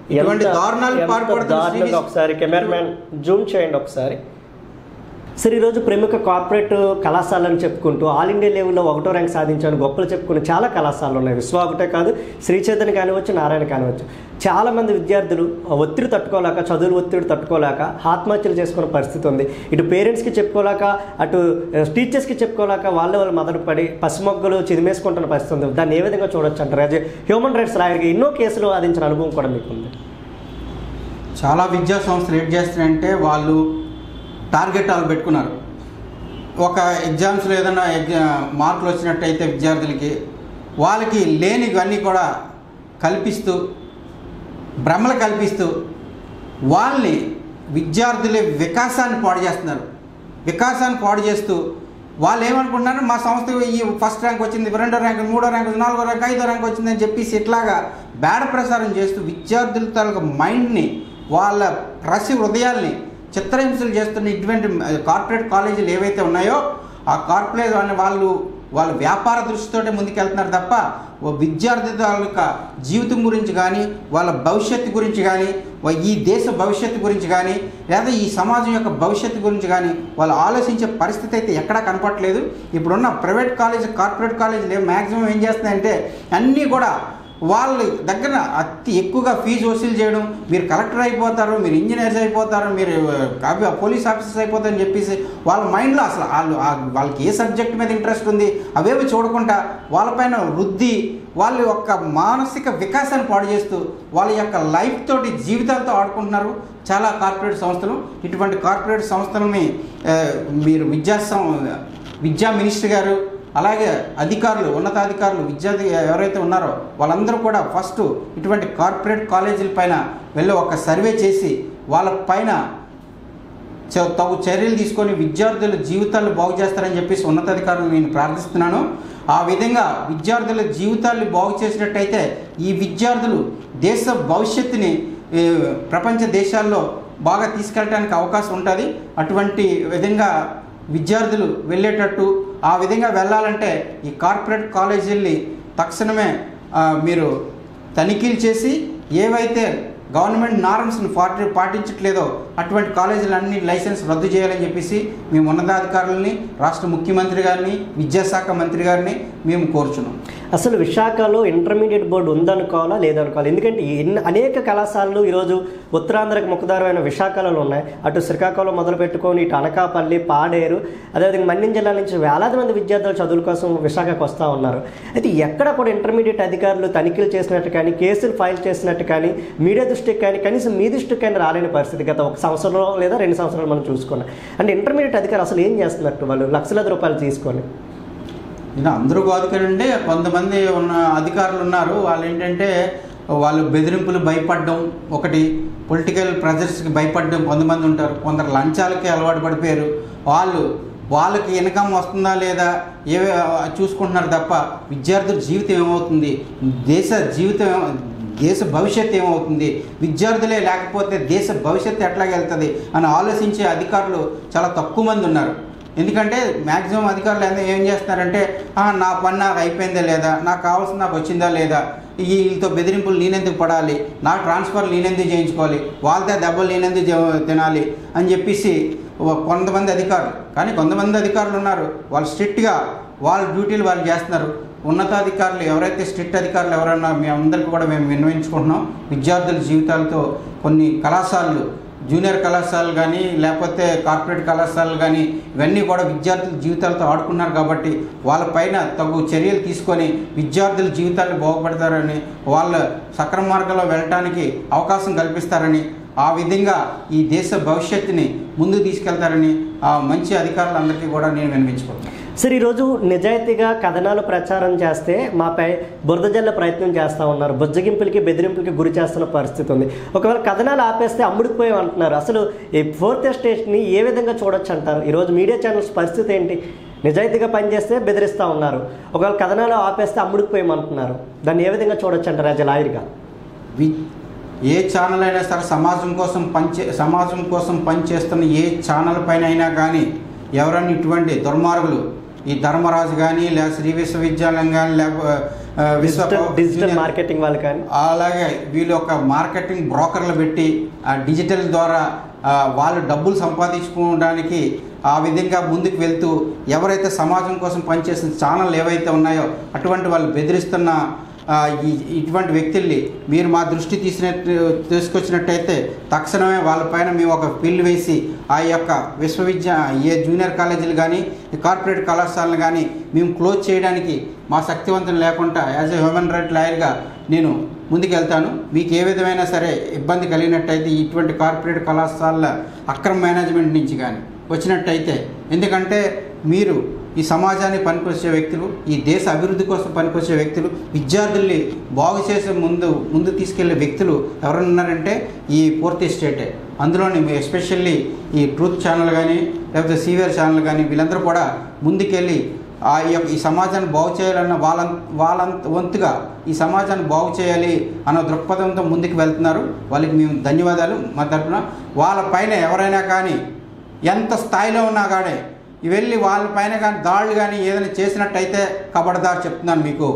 ఒకసారి కెమెరామెన్ జూమ్ చేయండి ఒకసారి. సరే, ఈరోజు ప్రముఖ కార్పొరేట్ కళాశాలను చెప్పుకుంటూ ఆల్ ఇండియా లెవెల్లో ఒకటో ర్యాంక్ సాధించాలని గొప్పలు చెప్పుకునే చాలా కళాశాలలు ఉన్నాయి. విశ్వ ఒకటే కాదు, శ్రీ చైతన్య కానివచ్చు, నారాయణ కానివచ్చు. చాలామంది విద్యార్థులు ఒత్తిడి తట్టుకోలేక, చదువులు ఒత్తిడి తట్టుకోలేక ఆత్మహత్యలు చేసుకునే పరిస్థితి ఉంది. ఇటు పేరెంట్స్కి చెప్పుకోలేక, అటు టీచర్స్కి చెప్పుకోలేక వాళ్ళే వాళ్ళు మొదలు పడి పసిమొగ్గలు చిదిమేసుకుంటున్న పరిస్థితి ఉంది. దాన్ని ఏ విధంగా చూడొచ్చు అంటారు? యాజ్ హ్యూమన్ రైట్స్ లాయర్గా ఎన్నో కేసులు వాదించిన అనుభవం కూడా మీకుంది. చాలా విద్యా సంస్థలు ఏం చేస్తున్నాయంటే వాళ్ళు టార్గెట్ వాళ్ళు పెట్టుకున్నారు. ఒక ఎగ్జామ్స్లో ఏదైనా ఎగ్జా మార్కులు వచ్చినట్టయితే విద్యార్థులకి వాళ్ళకి లేనివన్నీ కూడా కల్పిస్తూ, భ్రమలు కల్పిస్తూ వాళ్ళని విద్యార్థుల వికాసాన్ని పాడు చేస్తున్నారు. వికాసాన్ని పాడు చేస్తూ వాళ్ళు ఏమనుకుంటున్నారు, మా సంస్థ ఈ ఫస్ట్ ర్యాంక్ వచ్చింది, రెండో ర్యాంక్, మూడో ర్యాంక్, నాలుగో ర్యాంక్, ఐదో ర్యాంక్ వచ్చిందని చెప్పేసి ఇట్లాగా బేడ ప్రసారం చేస్తూ విద్యార్థుల తాలూకు మైండ్ని, వాళ్ళ రసి హృదయాల్ని చిత్రహింసలు చేస్తున్న ఇటువంటి కార్పొరేట్ కాలేజీలు ఏవైతే ఉన్నాయో ఆ కార్పొరేట్ వాళ్ళు వాళ్ళ వ్యాపార దృష్టితోటే ముందుకెళ్తున్నారు తప్ప విద్యార్థి తాలూకా జీవితం గురించి కానీ, వాళ్ళ భవిష్యత్తు గురించి కానీ, ఈ దేశ భవిష్యత్తు గురించి కానీ, లేదా ఈ సమాజం యొక్క భవిష్యత్తు గురించి కానీ వాళ్ళు ఆలోచించే పరిస్థితి అయితే ఎక్కడా కనపడట్లేదు. ఇప్పుడున్న ప్రైవేట్ కాలేజ్, కార్పొరేట్ కాలేజీలు మ్యాక్సిమం ఏం చేస్తున్నాయంటే అన్నీ కూడా వాళ్ళ దగ్గర అతి ఎక్కువగా ఫీజు వసూలు చేయడం, మీరు కలెక్టర్ అయిపోతారు, మీరు ఇంజనీర్స్ అయిపోతారు, మీరు పోలీస్ ఆఫీసర్స్ అయిపోతారని చెప్పేసి వాళ్ళ మైండ్లో అసలు వాళ్ళు వాళ్ళకి ఏ సబ్జెక్ట్ మీద ఇంట్రెస్ట్ ఉంది అవేవి చూడకుండా వాళ్ళపైన వృద్ధి, వాళ్ళ యొక్క మానసిక వికాసాన్ని పాడు చేస్తూ వాళ్ళ యొక్క లైఫ్ తోటి జీవితాలతో ఆడుకుంటున్నారు చాలా కార్పొరేట్ సంస్థలు. ఇటువంటి కార్పొరేట్ సంస్థలని మీరు విద్యా విద్యా మినిస్టర్ గారు, అలాగే అధికారులు, ఉన్నతాధికారులు, విద్యార్థి ఎవరైతే ఉన్నారో వాళ్ళందరూ కూడా ఫస్ట్ ఇటువంటి కార్పొరేట్ కాలేజీల పైన వెళ్ళి ఒక సర్వే చేసి వాళ్ళ పైన తగు చర్యలు తీసుకొని విద్యార్థుల జీవితాలు బాగు చేస్తారని చెప్పేసి ఉన్నతాధికారులు నేను ప్రార్థిస్తున్నాను. ఆ విధంగా విద్యార్థుల జీవితాలు బాగు చేసినట్టయితే ఈ విద్యార్థులు దేశ భవిష్యత్తుని ప్రపంచ దేశాల్లో బాగా తీసుకెళ్ళడానికి అవకాశం ఉంటుంది. అటువంటి విధంగా విద్యార్థులు వెళ్ళేటట్టు ఆ విధంగా వెళ్ళాలంటే ఈ కార్పొరేట్ కాలేజీల్ని తక్షణమే మీరు తనిఖీలు చేసి ఏవైతే గవర్నమెంట్ నార్మ్స్ని పాటి పాటించట్లేదో అటువంటి కాలేజీలన్నీ లైసెన్స్ రద్దు చేయాలని చెప్పేసి మేము ఉన్నతాధికారులని, రాష్ట్ర ముఖ్యమంత్రి గారిని, విద్యాశాఖ మంత్రి గారిని మేము కోరుచున్నాం. అసలు విశాఖలో ఇంటర్మీడియట్ బోర్డు ఉందనుకోవాలా లేదనుకోవాలి? ఎందుకంటే ఎన్ని అనేక కళాశాలలు ఈరోజు ఉత్తరాంధ్రకు ముఖదారమైన విశాఖలో ఉన్నాయి. అటు శ్రీకాకుళం మొదలు పెట్టుకొని ఇటు అనకాపల్లి, పాడేరు, అదేవిధంగా మన్యం జిల్లా నుంచి వేలాది మంది విద్యార్థులు చదువుల కోసం విశాఖకు వస్తూ ఉన్నారు. అయితే ఎక్కడ కూడా ఇంటర్మీడియట్ అధికారులు తనిఖీలు చేసినట్టు కానీ, కేసులు ఫైల్ చేసినట్టు కానీ, మీడియా దృష్టికి కానీ, కనీసం మీ దృష్టికి కానీ రాలేని పరిస్థితి గత ఒక సంవత్సరంలో లేదా రెండు సంవత్సరాలు మనం చూసుకున్నాం. అంటే ఇంటర్మీడియట్ అధికారులు అసలు ఏం చేస్తున్నట్టు? వాళ్ళు లక్షలాది రూపాయలు తీసుకొని ఇలా అందరూ కాదు కదండి, కొంతమంది ఉన్న అధికారులు ఉన్నారు. వాళ్ళు ఏంటంటే వాళ్ళు బెదిరింపులు భయపడడం ఒకటి, పొలిటికల్ ప్రెజర్స్కి భయపడడం కొంతమంది ఉంటారు. కొందరు లంచాలకి అలవాటు పడిపోయారు. వాళ్ళు వాళ్ళకి ఇన్కమ్ వస్తుందా లేదా ఏ చూసుకుంటున్నారు తప్ప విద్యార్థుల జీవితం ఏమవుతుంది, దేశ జీవితం దేశ భవిష్యత్తు ఏమవుతుంది, విద్యార్థులే లేకపోతే దేశ భవిష్యత్తు ఎట్లాగ వెళ్తుంది అని ఆలోచించే అధికారులు చాలా తక్కువ మంది ఉన్నారు. ఎందుకంటే మ్యాక్సిమం అధికారులు ఏం చేస్తున్నారంటే నా పని నాకు అయిపోయిందా లేదా, నాకు కావాల్సింది నాకు వచ్చిందా లేదా, వీళ్ళతో బెదిరింపులు నేనెందుకు పడాలి, నా ట్రాన్స్ఫర్ నేనెందుకు చేయించుకోవాలి, వాళ్ళతో దెబ్బలు నేనెందుకు తినాలి అని చెప్పేసి కొంతమంది అధికారులు. కానీ కొంతమంది అధికారులు ఉన్నారు, వాళ్ళు స్ట్రిక్ట్గా వాళ్ళ డ్యూటీలు వాళ్ళు చేస్తున్నారు. ఉన్నతాధికారులు ఎవరైతే స్ట్రిక్ట్ అధికారులు ఎవరన్నా మీ అందరికీ కూడా మేము విన్నవించుకుంటున్నాం. విద్యార్థుల జీవితాలతో కొన్ని కళాశాలలు, జూనియర్ కళాశాలలు కానీ లేకపోతే కార్పొరేట్ కళాశాలలు కానీ ఇవన్నీ కూడా విద్యార్థుల జీవితాలతో ఆడుకున్నారు కాబట్టి వాళ్ళపైన తగు చర్యలు తీసుకొని విద్యార్థుల జీవితాలు బాగుపడతారని, వాళ్ళ సక్రమ మార్గంలో వెళ్ళటానికి అవకాశం కల్పిస్తారని, ఆ విధంగా ఈ దేశ భవిష్యత్తుని ముందుకు తీసుకెళ్తారని ఆ మంచి అధికారులందరికీ కూడా నేను వినిపించుకుంటున్నాను. సార్, ఈరోజు నిజాయితీగా కథనాలు ప్రచారం చేస్తే మాపై బురద జల్ల ప్రయత్నం చేస్తూ ఉన్నారు. బుజ్జగింపులకి బెదిరింపులకి గురి చేస్తున్న పరిస్థితి ఉంది. ఒకవేళ కథనాలు ఆపేస్తే అమ్ముడుకుపోయాం అంటున్నారు. అసలు ఈ ఫోర్త్ ఎస్టేట్ని ఏ విధంగా చూడొచ్చు అంటారు? ఈరోజు మీడియా ఛానల్స్ పరిస్థితి ఏంటి? నిజాయితీగా పనిచేస్తే బెదిరిస్తూ ఉన్నారు, ఒకవేళ కథనాలు ఆపేస్తే అమ్ముడుకుపోయామంటున్నారు. దాన్ని ఏ విధంగా చూడొచ్చు అంటారు యాజ్ ఎ లాయర్గా? ఏ ఛానల్ అయినా సరే సమాజం కోసం పనిచే సమాజం కోసం పనిచేస్తున్న ఏ ఛానల్ పైన అయినా కానీ ఎవరైనా ఇటువంటి దుర్మార్గులు, ఈ ధర్మరాజు కానీ లేదా శ్రీ విశ్వవిద్యాలయం కానీ లేకపోతే విశ్వ డిజిటల్ మార్కెటింగ్ వాళ్ళు కానీ అలాగే వీళ్ళు ఒక మార్కెటింగ్ బ్రోకర్లు పెట్టి ఆ డిజిటల్ ద్వారా వాళ్ళు డబ్బులు సంపాదించుకోవడానికి ఆ విధంగా ముందుకు వెళ్తూ ఎవరైతే సమాజం కోసం పనిచేసిన ఛానల్ ఏవైతే ఉన్నాయో అటువంటి వాళ్ళు బెదిరిస్తున్న ఇటువంటి వ్యక్తుల్ని మీరు మా దృష్టి తీసినట్టు తీసుకొచ్చినట్టయితే తక్షణమే వాళ్ళపైన మేము ఒక బిల్లు వేసి ఆ యొక్క విశ్వవిద్యా ఏ జూనియర్ కాలేజీలు కానీ కార్పొరేట్ కళాశాలను కానీ మేము క్లోజ్ చేయడానికి మా శక్తివంతం లేకుండా యాజ్ ఎ హ్యూమన్ రైట్ లాయర్గా నేను ముందుకెళ్తాను. మీకు ఏ విధమైన సరే ఇబ్బంది కలిగినట్టయితే ఇటువంటి కార్పొరేట్ కళాశాలల అక్రమ మేనేజ్మెంట్ నుంచి కానీ వచ్చినట్టయితే, ఎందుకంటే మీరు ఈ సమాజాన్ని పనికొచ్చే వ్యక్తులు, ఈ దేశ అభివృద్ధి కోసం పనికొచ్చే వ్యక్తులు, విద్యార్థుల్ని బాగు చేసే ముందు ముందు తీసుకెళ్లే వ్యక్తులు ఎవరైనా ఉన్నారంటే ఈ ఫోర్త్ ఎస్టేటే. అందులోని ఎస్పెషల్లీ ఈ ట్రూత్ ఛానల్ కానీ లేకపోతే సీవియర్ ఛానల్ కానీ వీళ్ళందరూ కూడా ముందుకెళ్ళి ఆ యొక్క ఈ సమాజాన్ని బాగు చేయాలన్న వాళ్ళ వాళ్ళంత వంతుగా ఈ సమాజాన్ని బాగు చేయాలి అన్న దృక్పథంతో ముందుకు వెళ్తున్నారు. వాళ్ళకి మేము ధన్యవాదాలు మా తరఫున. వాళ్ళ పైన ఎవరైనా కానీ ఎంత స్థాయిలో ఉన్నా కానీ వెళ్ళి వాళ్ళపైన కానీ దాడులు కానీ ఏదైనా చేసినట్టయితే కబడ్దార్ చెప్తున్నాను మీకు.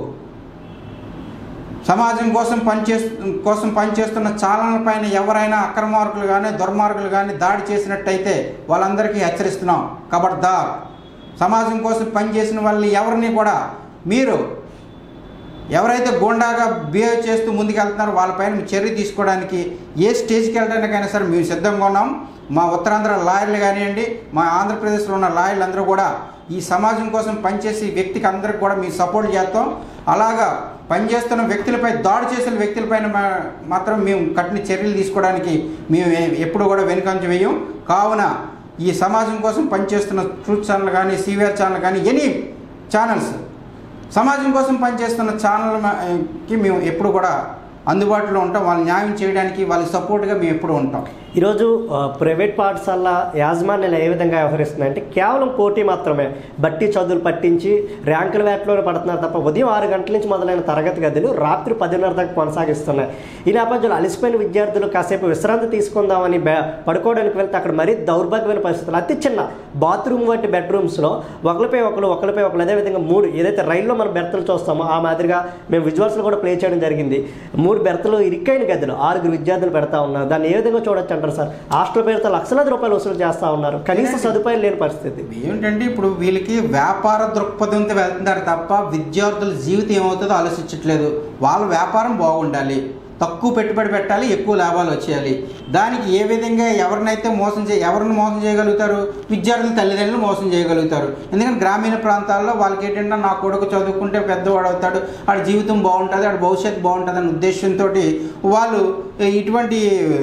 సమాజం కోసం పనిచేస్తు కోసం పనిచేస్తున్న ఛానళ్ళ పైన ఎవరైనా అక్రమార్కులు కానీ దుర్మార్గులు కానీ దాడి చేసినట్టయితే వాళ్ళందరికీ హెచ్చరిస్తున్నాం, కబడ్దార్. సమాజం కోసం పనిచేసిన వాళ్ళని ఎవరిని కూడా మీరు ఎవరైతే గోండాగా బిహేవ్ చేస్తూ ముందుకెళ్తున్నారో వాళ్ళపైన చర్య తీసుకోవడానికి ఏ స్టేజ్కి వెళ్ళడానికైనా సరే మేము సిద్ధంగా ఉన్నాం. మా ఉత్తరాంధ్ర లాయర్లు కానివ్వండి, మా ఆంధ్రప్రదేశ్లో ఉన్న లాయర్లు అందరూ కూడా ఈ సమాజం కోసం పనిచేసే వ్యక్తికి అందరికి కూడా మేము సపోర్ట్ చేస్తాం. అలాగా పనిచేస్తున్న వ్యక్తులపై దాడి చేసిన వ్యక్తులపైన మాత్రం మేము కఠిన చర్యలు తీసుకోవడానికి మేము ఎప్పుడు కూడా వెనుకంజ వేయం. కావున ఈ సమాజం కోసం పనిచేస్తున్న ట్రూత్ ఛానల్ కానీ సీవియర్ ఛానల్ కానీ ఎనీ ఛానల్స్ సమాజం కోసం పనిచేస్తున్న ఛానల్కి మేము ఎప్పుడు కూడా అందుబాటులో ఉంటాం. వాళ్ళు న్యాయం చేయడానికి వాళ్ళ సపోర్ట్గా మేము ఎప్పుడు ఉంటాం. ఈరోజు ప్రైవేట్ పాఠశాల యాజమాన్యాలు ఏ విధంగా వ్యవహరిస్తున్నాయంటే కేవలం పోటీ మాత్రమే, బట్టి చదువులు పట్టించి ర్యాంకుల వేటలోనే పడుతున్నారు తప్ప ఉదయం ఆరు గంటల నుంచి మొదలైన తరగతి గదులు రాత్రి పదిన్నర దాకా కొనసాగిస్తున్నాయి. ఈ నేపథ్యంలో అలసిపోయిన విద్యార్థులు కాసేపు విశ్రాంతి తీసుకుందామని పడుకోవడానికి వెళ్తే అక్కడ మరీ దౌర్భాగ్యమైన పరిస్థితులు, అతి చిన్న బాత్రూమ్ వంటి బెడ్రూమ్స్లో ఒకరిపై ఒకరు ఒకరిపై ఒకరు అదేవిధంగా మూడు ఏదైతే రైల్లో మనం బెర్తలు చూస్తామో ఆ మాదిరిగా మేము విజువల్స్లో కూడా ప్లే చేయడం జరిగింది. మూడు బెర్తలు ఇరుక్కైన గదులు ఆరుగురు విద్యార్థులు పెడతా ఉన్నారు. దాన్ని ఏ విధంగా చూడొచ్చు అంటారు సార్? హాస్టల్ పేరుతో లక్షలాది రూపాయలు వసూలు చేస్తూ ఉన్నారు, కనీస సదుపాయాలు లేని పరిస్థితి. ఏమిటంటే ఇప్పుడు వీళ్ళకి వ్యాపార దృక్పథంతో వెళ్తున్నారు తప్ప విద్యార్థుల జీవితం ఏమవుతుందో ఆలోచించట్లేదు. వాళ్ళ వ్యాపారం బాగుండాలి, తక్కువ పెట్టుబడి పెట్టాలి, ఎక్కువ లాభాలు వచ్చేయాలి. దానికి ఏ విధంగా ఎవరినైతే మోసం చే ఎవరిని మోసం చేయగలుగుతారు? విద్యార్థుల తల్లిదండ్రులు మోసం చేయగలుగుతారు. ఎందుకంటే గ్రామీణ ప్రాంతాల్లో వాళ్ళకి ఏంటంటే నా కొడుకు చదువుకుంటే పెద్దవాడు అవుతాడు, ఆడి జీవితం బాగుంటుంది, ఆడి భవిష్యత్తు బాగుంటుంది అనే ఉద్దేశంతో వాళ్ళు ఇటువంటి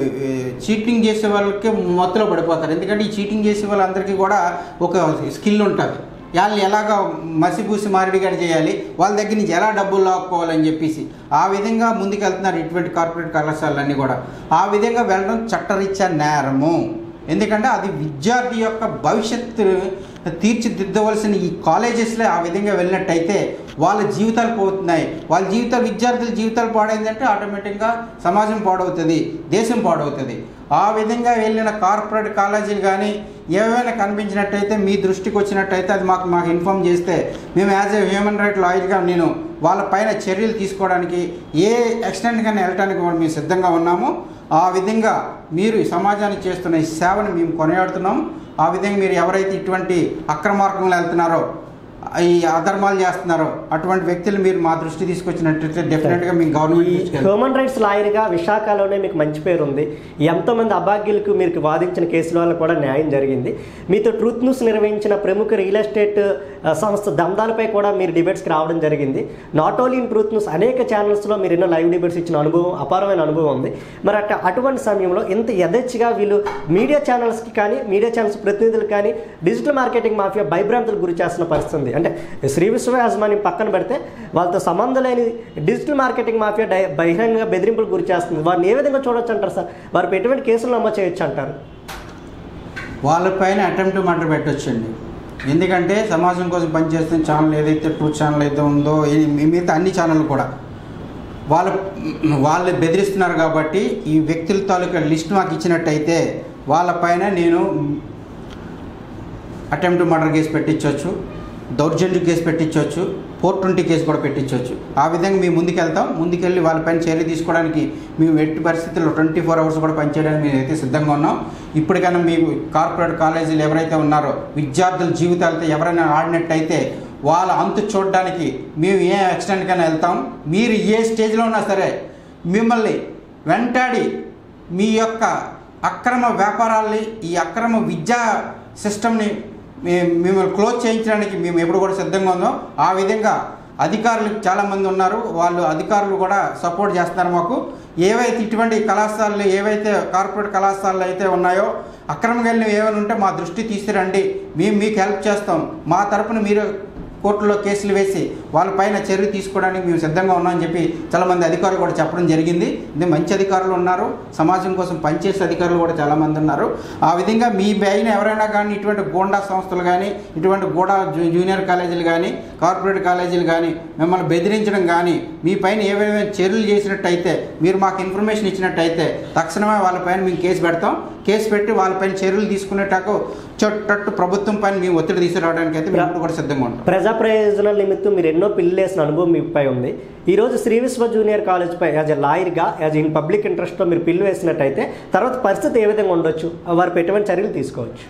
చీటింగ్ చేసే వాళ్ళకి మొత్తులో పడిపోతారు. ఎందుకంటే ఈ చీటింగ్ చేసే వాళ్ళందరికీ కూడా ఒక స్కిల్ ఉంటుంది. వాళ్ళని ఎలాగ మసిపూసి మారిడిగా చేయాలి, వాళ్ళ దగ్గర నుంచి ఎలా డబ్బులు లాక్కోవాలని చెప్పేసి ఆ విధంగా ముందుకు వెళ్తున్నారు ఇటువంటి కార్పొరేట్ కళాశాలన్నీ కూడా. ఆ విధంగా వెళ్ళడం చట్టరీత్యా నేరము. ఎందుకంటే అది విద్యార్థి యొక్క భవిష్యత్తు తీర్చిదిద్దవలసిన ఈ కాలేజెస్లో ఆ విధంగా వెళ్ళినట్టయితే వాళ్ళ జీవితాలు పోతున్నాయి. వాళ్ళ జీవితాలు విద్యార్థుల జీవితాలు పాడైందంటే ఆటోమేటిక్గా సమాజం పాడవుతుంది, దేశం పాడవుతుంది. ఆ విధంగా వెళ్ళిన కార్పొరేట్ కాలేజీలు కానీ ఏవైనా కనిపించినట్టయితే మీ దృష్టికి వచ్చినట్టయితే అది మాకు మాకు ఇన్ఫామ్ చేస్తే మేము యాజ్ ఏ హ్యూమన్ రైట్ లాయర్గా నేను వాళ్ళ పైన చర్యలు తీసుకోవడానికి ఏ ఎక్స్టెంట్ కానీ వెళ్ళడానికి కూడా మేము సిద్ధంగా ఉన్నాము. ఆ విధంగా మీరు సమాజానికి చేస్తున్న ఈ సేవను మేము కొనియాడుతున్నాము. ఆ విధంగా మీరు ఎవరైతే ఇటువంటి అక్రమార్గంలో వెళ్తున్నారో, ఈ అధర్మాలు చేస్తున్నారో అటువంటి వ్యక్తులు మీరు మా దృష్టి తీసుకొచ్చినట్లయితే డెఫినెట్గా మీ గవర్నమెంట్ హ్యూమన్ రైట్స్ లాయర్గా విశాఖలోనే మీకు మంచి పేరు ఉంది. ఎంతోమంది అభాగ్యులకు మీరు వాదించిన కేసుల వల్ల కూడా న్యాయం జరిగింది. మీతో ట్రూత్ న్యూస్ నిర్వహించిన ప్రముఖ రియల్ ఎస్టేట్ సంస్థ దందాలపై కూడా మీరు డిబేట్స్కి రావడం జరిగింది. Not only in Truth News, అనేక ఛానల్స్లో మీరు ఎన్నో లైవ్ డిబేట్స్ ఇచ్చిన అనుభవం, అపారమైన అనుభవం ఉంది. మరి అట్ అటువంటి సమయంలో ఇంత యథేచ్ఛగా వీళ్ళు మీడియా ఛానల్స్కి కానీ మీడియా ఛానల్స్ ప్రతినిధులు కానీ డిజిటల్ మార్కెటింగ్ మాఫియా భయభ్రాంతులకు గురి చేస్తున్న పరిస్థితి. అంటే శ్రీ విశ్వ యాజమాన్యం పక్కన పెడితే వాళ్ళతో సంబంధం లేని డిజిటల్ మార్కెటింగ్ మాఫియా డై బహిరంగంగా బెదిరింపులకు గురి చేస్తుంది. వారిని ఏ విధంగా చూడొచ్చు అంటారు సార్? వారికి ఎటువంటి కేసులు నమోదు చేయొచ్చు అంటారు? వాళ్ళపైన అటెంప్ట్ మర్డర్ పెట్టొచ్చండి. ఎందుకంటే సమాజం కోసం పనిచేస్తున్న ఛానల్ ఏదైతే ట్రూత్ ఛానల్ అయితే ఉందో మిగతా అన్ని ఛానళ్ళు కూడా వాళ్ళు వాళ్ళు బెదిరిస్తున్నారు. కాబట్టి ఈ వ్యక్తుల తాలూకా లిస్ట్ మాకు ఇచ్చినట్టయితే వాళ్ళపైన నేను అటెంప్ట్ మర్డర్ కేసు పెట్టించవచ్చు, దౌర్జన్య కేసు పెట్టించవచ్చు, ఫోర్ ట్వంటీ కేసు కూడా పెట్టించవచ్చు. ఆ విధంగా మేము ముందుకెళ్తాం. ముందుకెళ్ళి వాళ్ళపైన చర్య తీసుకోవడానికి మేము ఎట్టి పరిస్థితుల్లో ట్వంటీ ఫోర్ అవర్స్ కూడా పనిచేయడానికి మేము అయితే సిద్ధంగా ఉన్నాం. ఇప్పటికైనా మీ కార్పొరేట్ కాలేజీలు ఎవరైతే ఉన్నారో విద్యార్థుల జీవితాలతో ఎవరైనా ఆడినట్టయితే వాళ్ళ అంతు చూడడానికి మేము ఏ ఎక్స్టెంట్కైనా వెళ్తాం. మీరు ఏ స్టేజ్లో ఉన్నా సరే మిమ్మల్ని వెంటాడి మీ యొక్క అక్రమ వ్యాపారాల్ని, ఈ అక్రమ విద్యా సిస్టమ్ని మిమ్మల్ని క్లోజ్ చేయించడానికి మేము ఎప్పుడు కూడా సిద్ధంగా ఉందాం. ఆ విధంగా అధికారులు చాలామంది ఉన్నారు, వాళ్ళు అధికారులు కూడా సపోర్ట్ చేస్తున్నారు మాకు. ఏవైతే ఇటువంటి కళాశాలలు ఏవైతే కార్పొరేట్ కళాశాలలు అయితే ఉన్నాయో అక్రమంగా వెళ్ళినవి ఏమైనా ఉంటే మా దృష్టి తీసుకురండి, మేము మీకు హెల్ప్ చేస్తాం. మా తరపున మీరు కోర్టులో కేసులు వేసి వాళ్ళపైన చర్య తీసుకోవడానికి మేము సిద్ధంగా ఉన్నామని చెప్పి చాలామంది అధికారులు కూడా చెప్పడం జరిగింది. ఇది మంచి అధికారులు ఉన్నారు, సమాజం కోసం పనిచేసే అధికారులు కూడా చాలామంది ఉన్నారు. ఆ విధంగా మీ పైన ఎవరైనా కానీ ఇటువంటి గోండా సంస్థలు కానీ ఇటువంటి గోడా జూనియర్ కాలేజీలు కానీ కార్పొరేట్ కాలేజీలు కానీ మిమ్మల్ని బెదిరించడం కానీ మీ పైన ఏవైనా చర్యలు చేసినట్టయితే మీరు మాకు ఇన్ఫర్మేషన్ ఇచ్చినట్టయితే తక్షణమే వాళ్ళపైన మేము కేసు పెడతాం. కేసు పెట్టి వాళ్ళపైన చర్యలు తీసుకునేటాకు చట్టట్టు ప్రభుత్వం పైన మేము ఒత్తిడి తీసుకురావడానికి అయితే మేము కూడా సిద్ధంగా ఉంటాం. ప్రజా ప్రయోజనాల నిమిత్తం మీరు ఎన్నో పిల్లలు వేసిన అనుభవం మీపై ఉంది. ఈరోజు Shri Vishwa junior కాలేజ్పై as a లాయర్గా యాజ్ ఇన్ పబ్లిక్ ఇంట్రెస్ట్లో మీరు పిల్లు వేసినట్టయితే తర్వాత పరిస్థితి ఏ విధంగా ఉండొచ్చు, వారికి ఎటువంటి చర్యలు తీసుకోవచ్చు?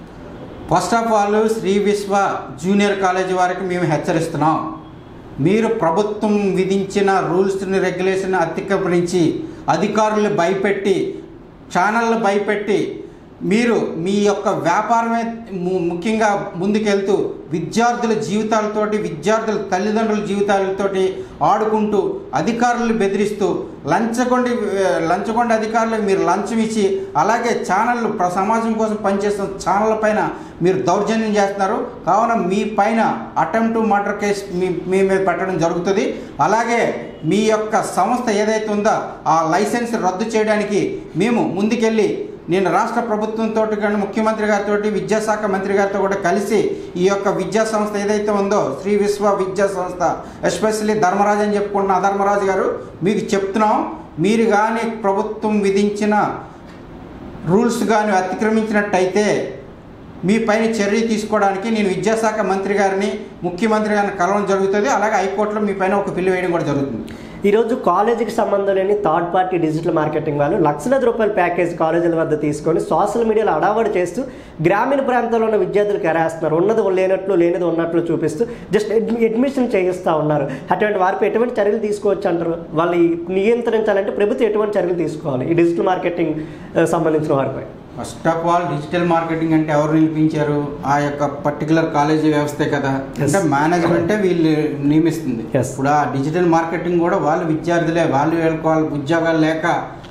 First of all Shri Vishwa junior college వారికి మేము హెచ్చరిస్తున్నాం. మీరు ప్రభుత్వం విధించిన రూల్స్ని రెగ్యులేషన్ అతిక్రమించి అధికారులు భయపెట్టి ఛానళ్ళు భయపెట్టి మీరు మీ యొక్క వ్యాపారమే ముఖ్యంగా ముందుకెళ్తూ విద్యార్థుల జీవితాలతోటి విద్యార్థుల తల్లిదండ్రుల జీవితాలతోటి ఆడుకుంటూ అధికారులను బెదిరిస్తూ లంచగొండి లంచగొండ అధికారులకు మీరు లంచం ఇచ్చి అలాగే ఛానళ్ళు సమాజం కోసం పనిచేస్తున్న ఛానళ్ళ పైన మీరు దౌర్జన్యం చేస్తున్నారు. కావున మీ పైన అటెంప్ట్ మర్డర్ కేసు మీ మీ మీద పెట్టడం జరుగుతుంది. అలాగే మీ యొక్క సంస్థ ఏదైతే ఉందో ఆ లైసెన్స్ రద్దు చేయడానికి మేము ముందుకెళ్ళి నేను రాష్ట్ర ప్రభుత్వంతో కానీ ముఖ్యమంత్రి గారితో విద్యాశాఖ మంత్రి గారితో కూడా కలిసి ఈ యొక్క విద్యా సంస్థ ఏదైతే ఉందో శ్రీ విశ్వ విద్యా సంస్థ, ఎస్పెషల్లీ ధర్మరాజు అని చెప్పుకుంటున్న ధర్మరాజు గారు మీకు చెప్తున్నాం, మీరు కానీ ప్రభుత్వం విధించిన రూల్స్ కానీ అతిక్రమించినట్టయితే మీ పైన చర్య తీసుకోవడానికి నేను విద్యాశాఖ మంత్రి గారిని ముఖ్యమంత్రి గారిని కలవడం జరుగుతుంది. అలాగే హైకోర్టులో మీ పైన ఒక పిల్లు వేయడం కూడా జరుగుతుంది. ఈరోజు కాలేజీకి సంబంధం లేని థర్డ్ పార్టీ డిజిటల్ మార్కెటింగ్ వాళ్ళు లక్షలాది రూపాయల ప్యాకేజ్ కాలేజీల వద్ద తీసుకొని సోషల్ మీడియాలో అడావడి చేస్తూ గ్రామీణ ప్రాంతాల్లో ఉన్న విద్యార్థులకు ఎరేస్తున్నారు. ఉన్నది లేనట్లు లేనిది ఉన్నట్లు చూపిస్తూ జస్ట్ అడ్మిషన్ చేయిస్తూ ఉన్నారు. అటువంటి వారిపై ఎటువంటి చర్యలు తీసుకోవచ్చు అంటారు? వాళ్ళు నియంత్రించాలంటే ప్రభుత్వం ఎటువంటి చర్యలు తీసుకోవాలి ఈ డిజిటల్ మార్కెటింగ్ సంబంధించిన వారిపై? First of all digital marketing అంటే ఎవరు నిలిపించారు? ఆ యొక్క పర్టికులర్ కాలేజీ వ్యవస్థే కదా, అంటే మేనేజ్మెంటే వీళ్ళు నియమిస్తుంది. ఇప్పుడు ఆ డిజిటల్ మార్కెటింగ్ కూడా వాళ్ళు విద్యార్థులే, వాళ్ళు వాళ్ళ ఉద్యోగాలు లేక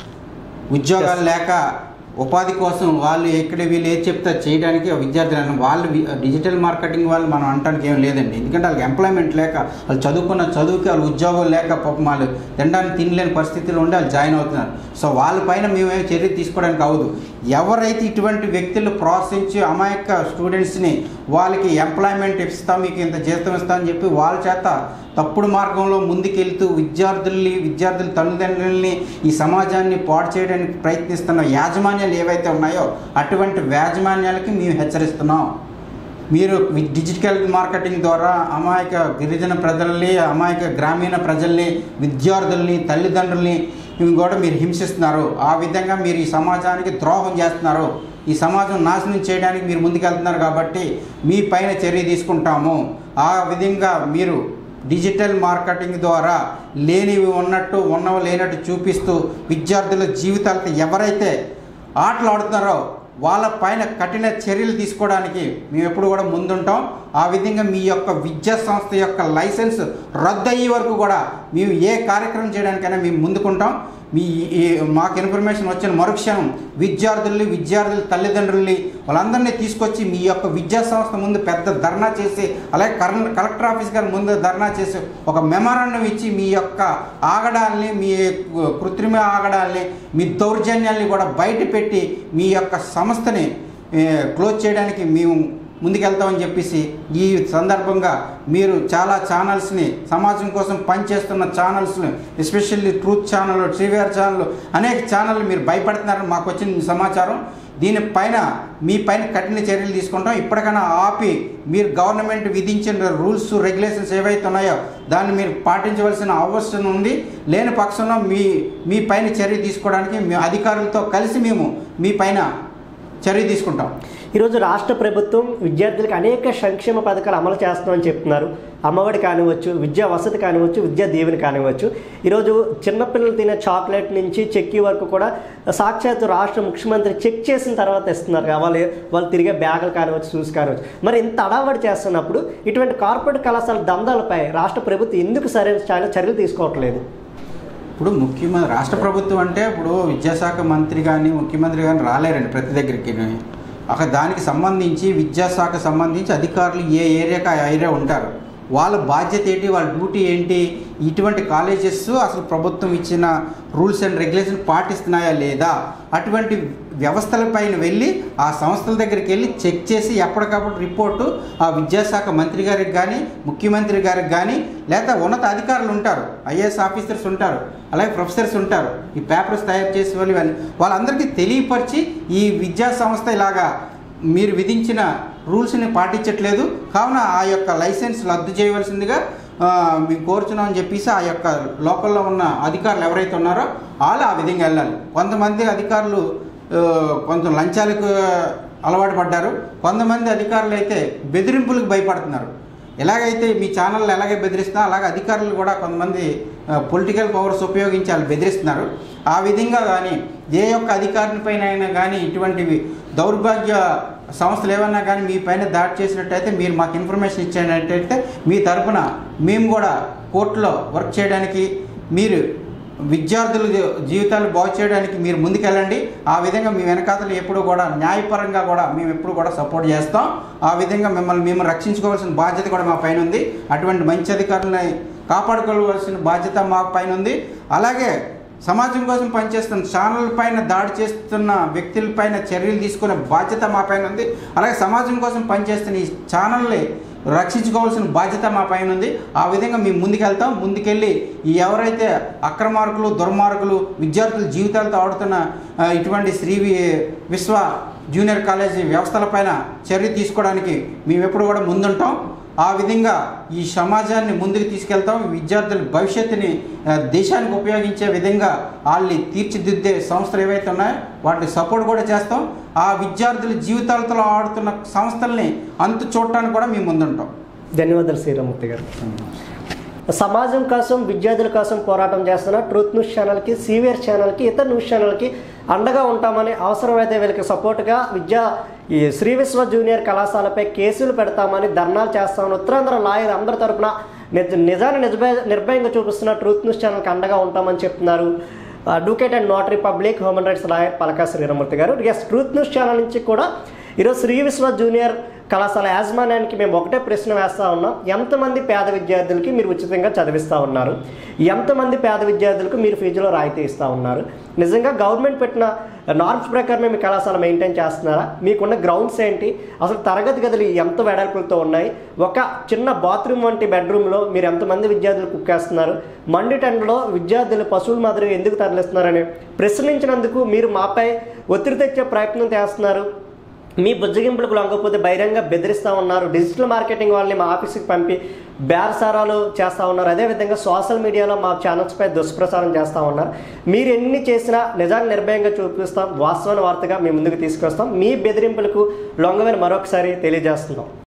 ఉద్యోగాలు లేక ఉపాధి కోసం వాళ్ళు ఎక్కడ వీళ్ళు ఏది చెప్తే చేయడానికి విద్యార్థులు వాళ్ళు డిజిటల్ మార్కెటింగ్ వాళ్ళు మనం అనడానికి ఏం లేదండి. ఎందుకంటే వాళ్ళకి ఎంప్లాయ్మెంట్ లేక, వాళ్ళు చదువుకున్న చదువుకి వాళ్ళు ఉద్యోగం లేక పాపం వాళ్ళు తినడానికి తినలేని పరిస్థితుల్లో ఉండి వాళ్ళు జాయిన్ అవుతున్నారు. సో వాళ్ళపైన మేమేం చర్య తీసుకోవడానికి అవ్వదు. ఎవరైతే ఇటువంటి వ్యక్తులు ప్రోత్సహించి అమాయక స్టూడెంట్స్ని వాళ్ళకి ఎంప్లాయ్మెంట్ ఇస్తాం, మీకు ఇంత జీతం ఇస్తామని చెప్పి వాళ్ళ చేత తప్పుడు మార్గంలో ముందుకెళ్తూ విద్యార్థుల్ని విద్యార్థుల తల్లిదండ్రుల్ని ఈ సమాజాన్ని పాడు చేయడానికి ప్రయత్నిస్తున్న యాజమాన్యాలు ఏవైతే ఉన్నాయో అటువంటి యాజమాన్యాలకి మేము హెచ్చరిస్తున్నాం. మీరు డిజిటల్ మార్కెటింగ్ ద్వారా అమాయక గిరిజన ప్రజల్ని, అమాయక గ్రామీణ ప్రజల్ని, విద్యార్థుల్ని, తల్లిదండ్రుల్ని కూడా మీరు హింసిస్తున్నారు. ఆ విధంగా మీరు ఈ సమాజానికి ద్రోహం చేస్తున్నారు. ఈ సమాజం నాశనం చేయడానికి మీరు ముందుకెళ్తున్నారు కాబట్టి మీ పైన చర్య తీసుకుంటాము. ఆ విధంగా మీరు డిజిటల్ మార్కెటింగ్ ద్వారా లేనివి ఉన్నట్టు ఉన్నవి లేనట్టు చూపిస్తూ విద్యార్థుల జీవితాలతో ఎవరైతే ఆటలు ఆడుతున్నారో వాళ్ళ పైన కఠిన చర్యలు తీసుకోవడానికి మేము ఎప్పుడు కూడా ముందుంటాం. ఆ విధంగా మీ యొక్క విద్యా సంస్థ యొక్క లైసెన్స్ రద్దు అయ్యే వరకు కూడా మేము ఏ కార్యక్రమం చేయడానికైనా మేము ముందుకుంటాం. మీ మాకు ఇన్ఫర్మేషన్ వచ్చిన మరుక్షణం విద్యార్థుల్ని విద్యార్థుల తల్లిదండ్రుల్ని వాళ్ళందరినీ తీసుకొచ్చి మీ యొక్క విద్యా సంస్థ ముందు పెద్ద ధర్నా చేసి, అలాగే కలెక్టర్ ఆఫీస్ గారి ముందు ధర్నా చేసి ఒక మెమరాండం ఇచ్చి మీ యొక్క ఆగడాల్ని, మీ కృత్రిమ ఆగడాల్ని, మీ దౌర్జన్యాల్ని కూడా బయట పెట్టి మీ యొక్క సంస్థని క్లోజ్ చేయడానికి మేము ముందుకెళ్తామని చెప్పేసి ఈ సందర్భంగా మీరు చాలా ఛానల్స్ని, సమాజం కోసం పనిచేస్తున్న ఛానల్స్ని, especially Truth channel, TVR channel, అనేక ఛానళ్ళు మీరు భయపడుతున్నారని మాకు వచ్చిన సమాచారం. దీనిపైన మీ పైన కఠిన చర్యలు తీసుకుంటాం. ఇప్పటికైనా ఆపి మీరు గవర్నమెంట్ విధించిన రూల్స్ రెగ్యులేషన్స్ ఏవైతే ఉన్నాయో దాన్ని మీరు పాటించవలసిన అవసరం ఉంది. లేని పక్షంలో మీ మీ పైన చర్య తీసుకోవడానికి మీ అధికారులతో కలిసి మేము మీ పైన చర్య తీసుకుంటాం. ఈరోజు రాష్ట్ర ప్రభుత్వం విద్యార్థులకు అనేక సంక్షేమ పథకాలు అమలు చేస్తామని చెప్తున్నారు. అమ్మఒడి కానివచ్చు, విద్యా వసతి కానివచ్చు, విద్యా దీవెన కానివచ్చు. ఈరోజు చిన్నపిల్లలు తినే చాక్లెట్ నుంచి చెక్కీ వరకు కూడా సాక్షాత్తు రాష్ట్ర ముఖ్యమంత్రి చెక్ చేసిన తర్వాత ఇస్తున్నారు. వాళ్ళు వాళ్ళు తిరిగే బ్యాగులు కానివచ్చు, షూస్ కానివచ్చు. మరి ఇంత అడావడి చేస్తున్నప్పుడు ఇటువంటి కార్పొరేట్ కళాశాల దందాలపై రాష్ట్ర ప్రభుత్వం ఎందుకు సరైన స్థాయిలో చర్యలు తీసుకోవట్లేదు? ఇప్పుడు ముఖ్యమంత్రి రాష్ట్ర ప్రభుత్వం అంటే ఇప్పుడు విద్యాశాఖ మంత్రి కానీ ముఖ్యమంత్రి కానీ రాలేరండి ప్రతి దగ్గరికి. అక్కడ దానికి సంబంధించి విద్యాశాఖ సంబంధించి అధికారులు ఏ ఏరియాకి ఆ ఏరియా ఉంటారు. వాళ్ళ బాధ్యత ఏంటి, వాళ్ళ డ్యూటీ ఏంటి, ఇటువంటి కాలేజెస్ అసలు ప్రభుత్వం ఇచ్చిన రూల్స్ అండ్ రెగ్యులేషన్ పాటిస్తున్నాయా లేదా, అటువంటి వ్యవస్థలపైన వెళ్ళి ఆ సంస్థల దగ్గరికి వెళ్ళి చెక్ చేసి ఎప్పటికప్పుడు రిపోర్టు ఆ విద్యాశాఖ మంత్రి గారికి కానీ ముఖ్యమంత్రి గారికి కానీ లేదా ఉన్నత అధికారులు ఉంటారు, ఐఏఎస్ ఆఫీసర్స్ ఉంటారు, అలాగే ప్రొఫెసర్స్ ఉంటారు, ఈ పేపర్స్ తయారు చేసే వాళ్ళు ఇవన్నీ వాళ్ళందరికీ తెలియపరిచి ఈ విద్యా సంస్థ ఇలాగా మీరు విధించిన రూల్స్ని పాటించట్లేదు కావున ఆ యొక్క లైసెన్స్ రద్దు చేయవలసిందిగా మేము కోరుచున్నామని చెప్పేసి ఆ యొక్క లోకల్లో ఉన్న అధికారులు ఎవరైతే ఉన్నారో వాళ్ళు ఆ విధంగా వెళ్ళాలి. కొంతమంది అధికారులు కొంచెం లంచాలకు అలవాటు పడ్డారు, కొంతమంది అధికారులు అయితే బెదిరింపులకు భయపడుతున్నారు. ఎలాగైతే మీ ఛానళ్ళు ఎలాగే బెదిరిస్తున్నా అలాగే అధికారులు కూడా కొంతమంది పొలిటికల్ పవర్స్ ఉపయోగించి వాళ్ళు బెదిరిస్తున్నారు. ఆ విధంగా కానీ ఏ యొక్క అధికారిని పైన అయినా కానీ ఇటువంటివి దౌర్భాగ్య సంస్థలు ఏమన్నా కానీ మీ పైన దాడి చేసినట్టయితే మీరు మాకు ఇన్ఫర్మేషన్ ఇచ్చినట్టయితే మీ తరఫున మేము కూడా కోర్టులో వర్క్ చేయడానికి, మీరు విద్యార్థుల జీవితాలు బాగు చేయడానికి మీరు ముందుకెళ్ళండి. ఆ విధంగా మీ వెనకాతలు ఎప్పుడు కూడా న్యాయపరంగా కూడా మేము ఎప్పుడు కూడా సపోర్ట్ చేస్తాం. ఆ విధంగా మిమ్మల్ని మేము రక్షించుకోవాల్సిన బాధ్యత కూడా మా పైన ఉంది. అటువంటి మంచి అధికారులని కాపాడుకోవాల్సిన బాధ్యత మా పైన ఉంది. అలాగే సమాజం కోసం పనిచేస్తున్న ఛానల్ పైన దాడి చేస్తున్న వ్యక్తులపైన చర్యలు తీసుకునే బాధ్యత మా పైన ఉంది. అలాగే సమాజం కోసం పనిచేస్తున్న ఈ ఛానల్ని రక్షించుకోవాల్సిన బాధ్యత మా పైన ఉంది. ఆ విధంగా మేము ముందుకెళ్తాం. ముందుకెళ్ళి ఈ ఎవరైతే అక్రమార్కులు, దుర్మార్గులు, విద్యార్థుల జీవితాలతో ఆడుతున్న ఇటువంటి శ్రీ విశ్వ జూనియర్ కాలేజీ వ్యవస్థలపైన చర్య తీసుకోవడానికి మేము ఎప్పుడు కూడా ముందుంటాం. ఆ విధంగా ఈ సమాజాన్ని ముందుకు తీసుకెళ్తాం. విద్యార్థుల భవిష్యత్తుని దేశానికి ఉపయోగించే విధంగా వాళ్ళని తీర్చిదిద్దే సంస్థలు ఏవైతే ఉన్నాయో వాటిని సపోర్ట్ కూడా చేస్తాం. ఆ విద్యార్థుల జీవితాలతో ఆడుతున్న సంస్థల్ని అంతు చూడటానికి కూడా మేము ముందుంటాం. ధన్యవాదాలు శ్రీరామూర్తి గారు. సమాజం కోసం, విద్యార్థుల కోసం పోరాటం చేస్తున్న ట్రూత్ న్యూస్ ఛానల్కి, సీవియర్ ఛానల్కి, ఇతర న్యూస్ ఛానల్కి అండగా ఉంటామని, అవసరమైతే వీళ్ళకి సపోర్ట్గా విద్యా ఈ శ్రీ విశ్వ జూనియర్ కళాశాలపై కేసులు పెడతామని, ధర్నాలు చేస్తామని ఉత్తరాంధ్ర లాయర్ అందరి తరపున నిజ నిజాన్ని నిర్భయ నిర్భయంగా చూపిస్తున్న ట్రూత్ న్యూస్ ఛానల్కి అండగా ఉంటామని చెప్తున్నారు advocate and notary public human rights lawyer Palaka Sriramurthy గారు. ఎస్, ట్రూత్ న్యూస్ ఛానల్ నుంచి కూడా ఈరోజు శ్రీ విశ్వ జూనియర్ కళాశాల యాజమాన్యానికి మేము ఒకటే ప్రశ్న వేస్తూ ఉన్నాం. ఎంతమంది పేద విద్యార్థులకి మీరు ఉచితంగా చదివిస్తూ ఉన్నారు? ఎంతమంది పేద విద్యార్థులకు మీరు ఫీజులో రాయితీ ఇస్తూ ఉన్నారు? నిజంగా గవర్నమెంట్ పెట్టిన నార్మ్స్ ప్రకారమే మీ కళాశాల మెయింటైన్ చేస్తున్నారా? మీకున్న గ్రౌండ్స్ ఏంటి? అసలు తరగతి గదులు ఎంత వెడల్పులతో ఉన్నాయి? ఒక చిన్న బాత్రూమ్ వంటి బెడ్రూమ్లో మీరు ఎంతమంది విద్యార్థులు కుక్కేస్తున్నారు? మండి టెండలో విద్యార్థులు పశువుల మాదిరిగా ఎందుకు తరలిస్తున్నారని ప్రశ్నించినందుకు మీరు మాపై ఒత్తిడి తెచ్చే ప్రయత్నం చేస్తున్నారు. మీ బుజ్జగింపులకు లొంగకపోతే బహిరంగ బెదిరిస్తూ ఉన్నారు. డిజిటల్ మార్కెటింగ్ వాళ్ళని మా ఆఫీస్కి పంపి బేరసారాలు చేస్తూ ఉన్నారు. అదేవిధంగా సోషల్ మీడియాలో మా ఛానల్స్పై దుష్ప్రచారం చేస్తూ ఉన్నారు. మీరు ఎన్ని చేసినా నిజాన్ని నిర్భయంగా చూపిస్తాం, వాస్తవాన్ని వార్తగా మీ ముందుకు తీసుకొస్తాం. మీ బెదిరింపులకు లొంగమని మరొకసారి తెలియజేస్తున్నాం.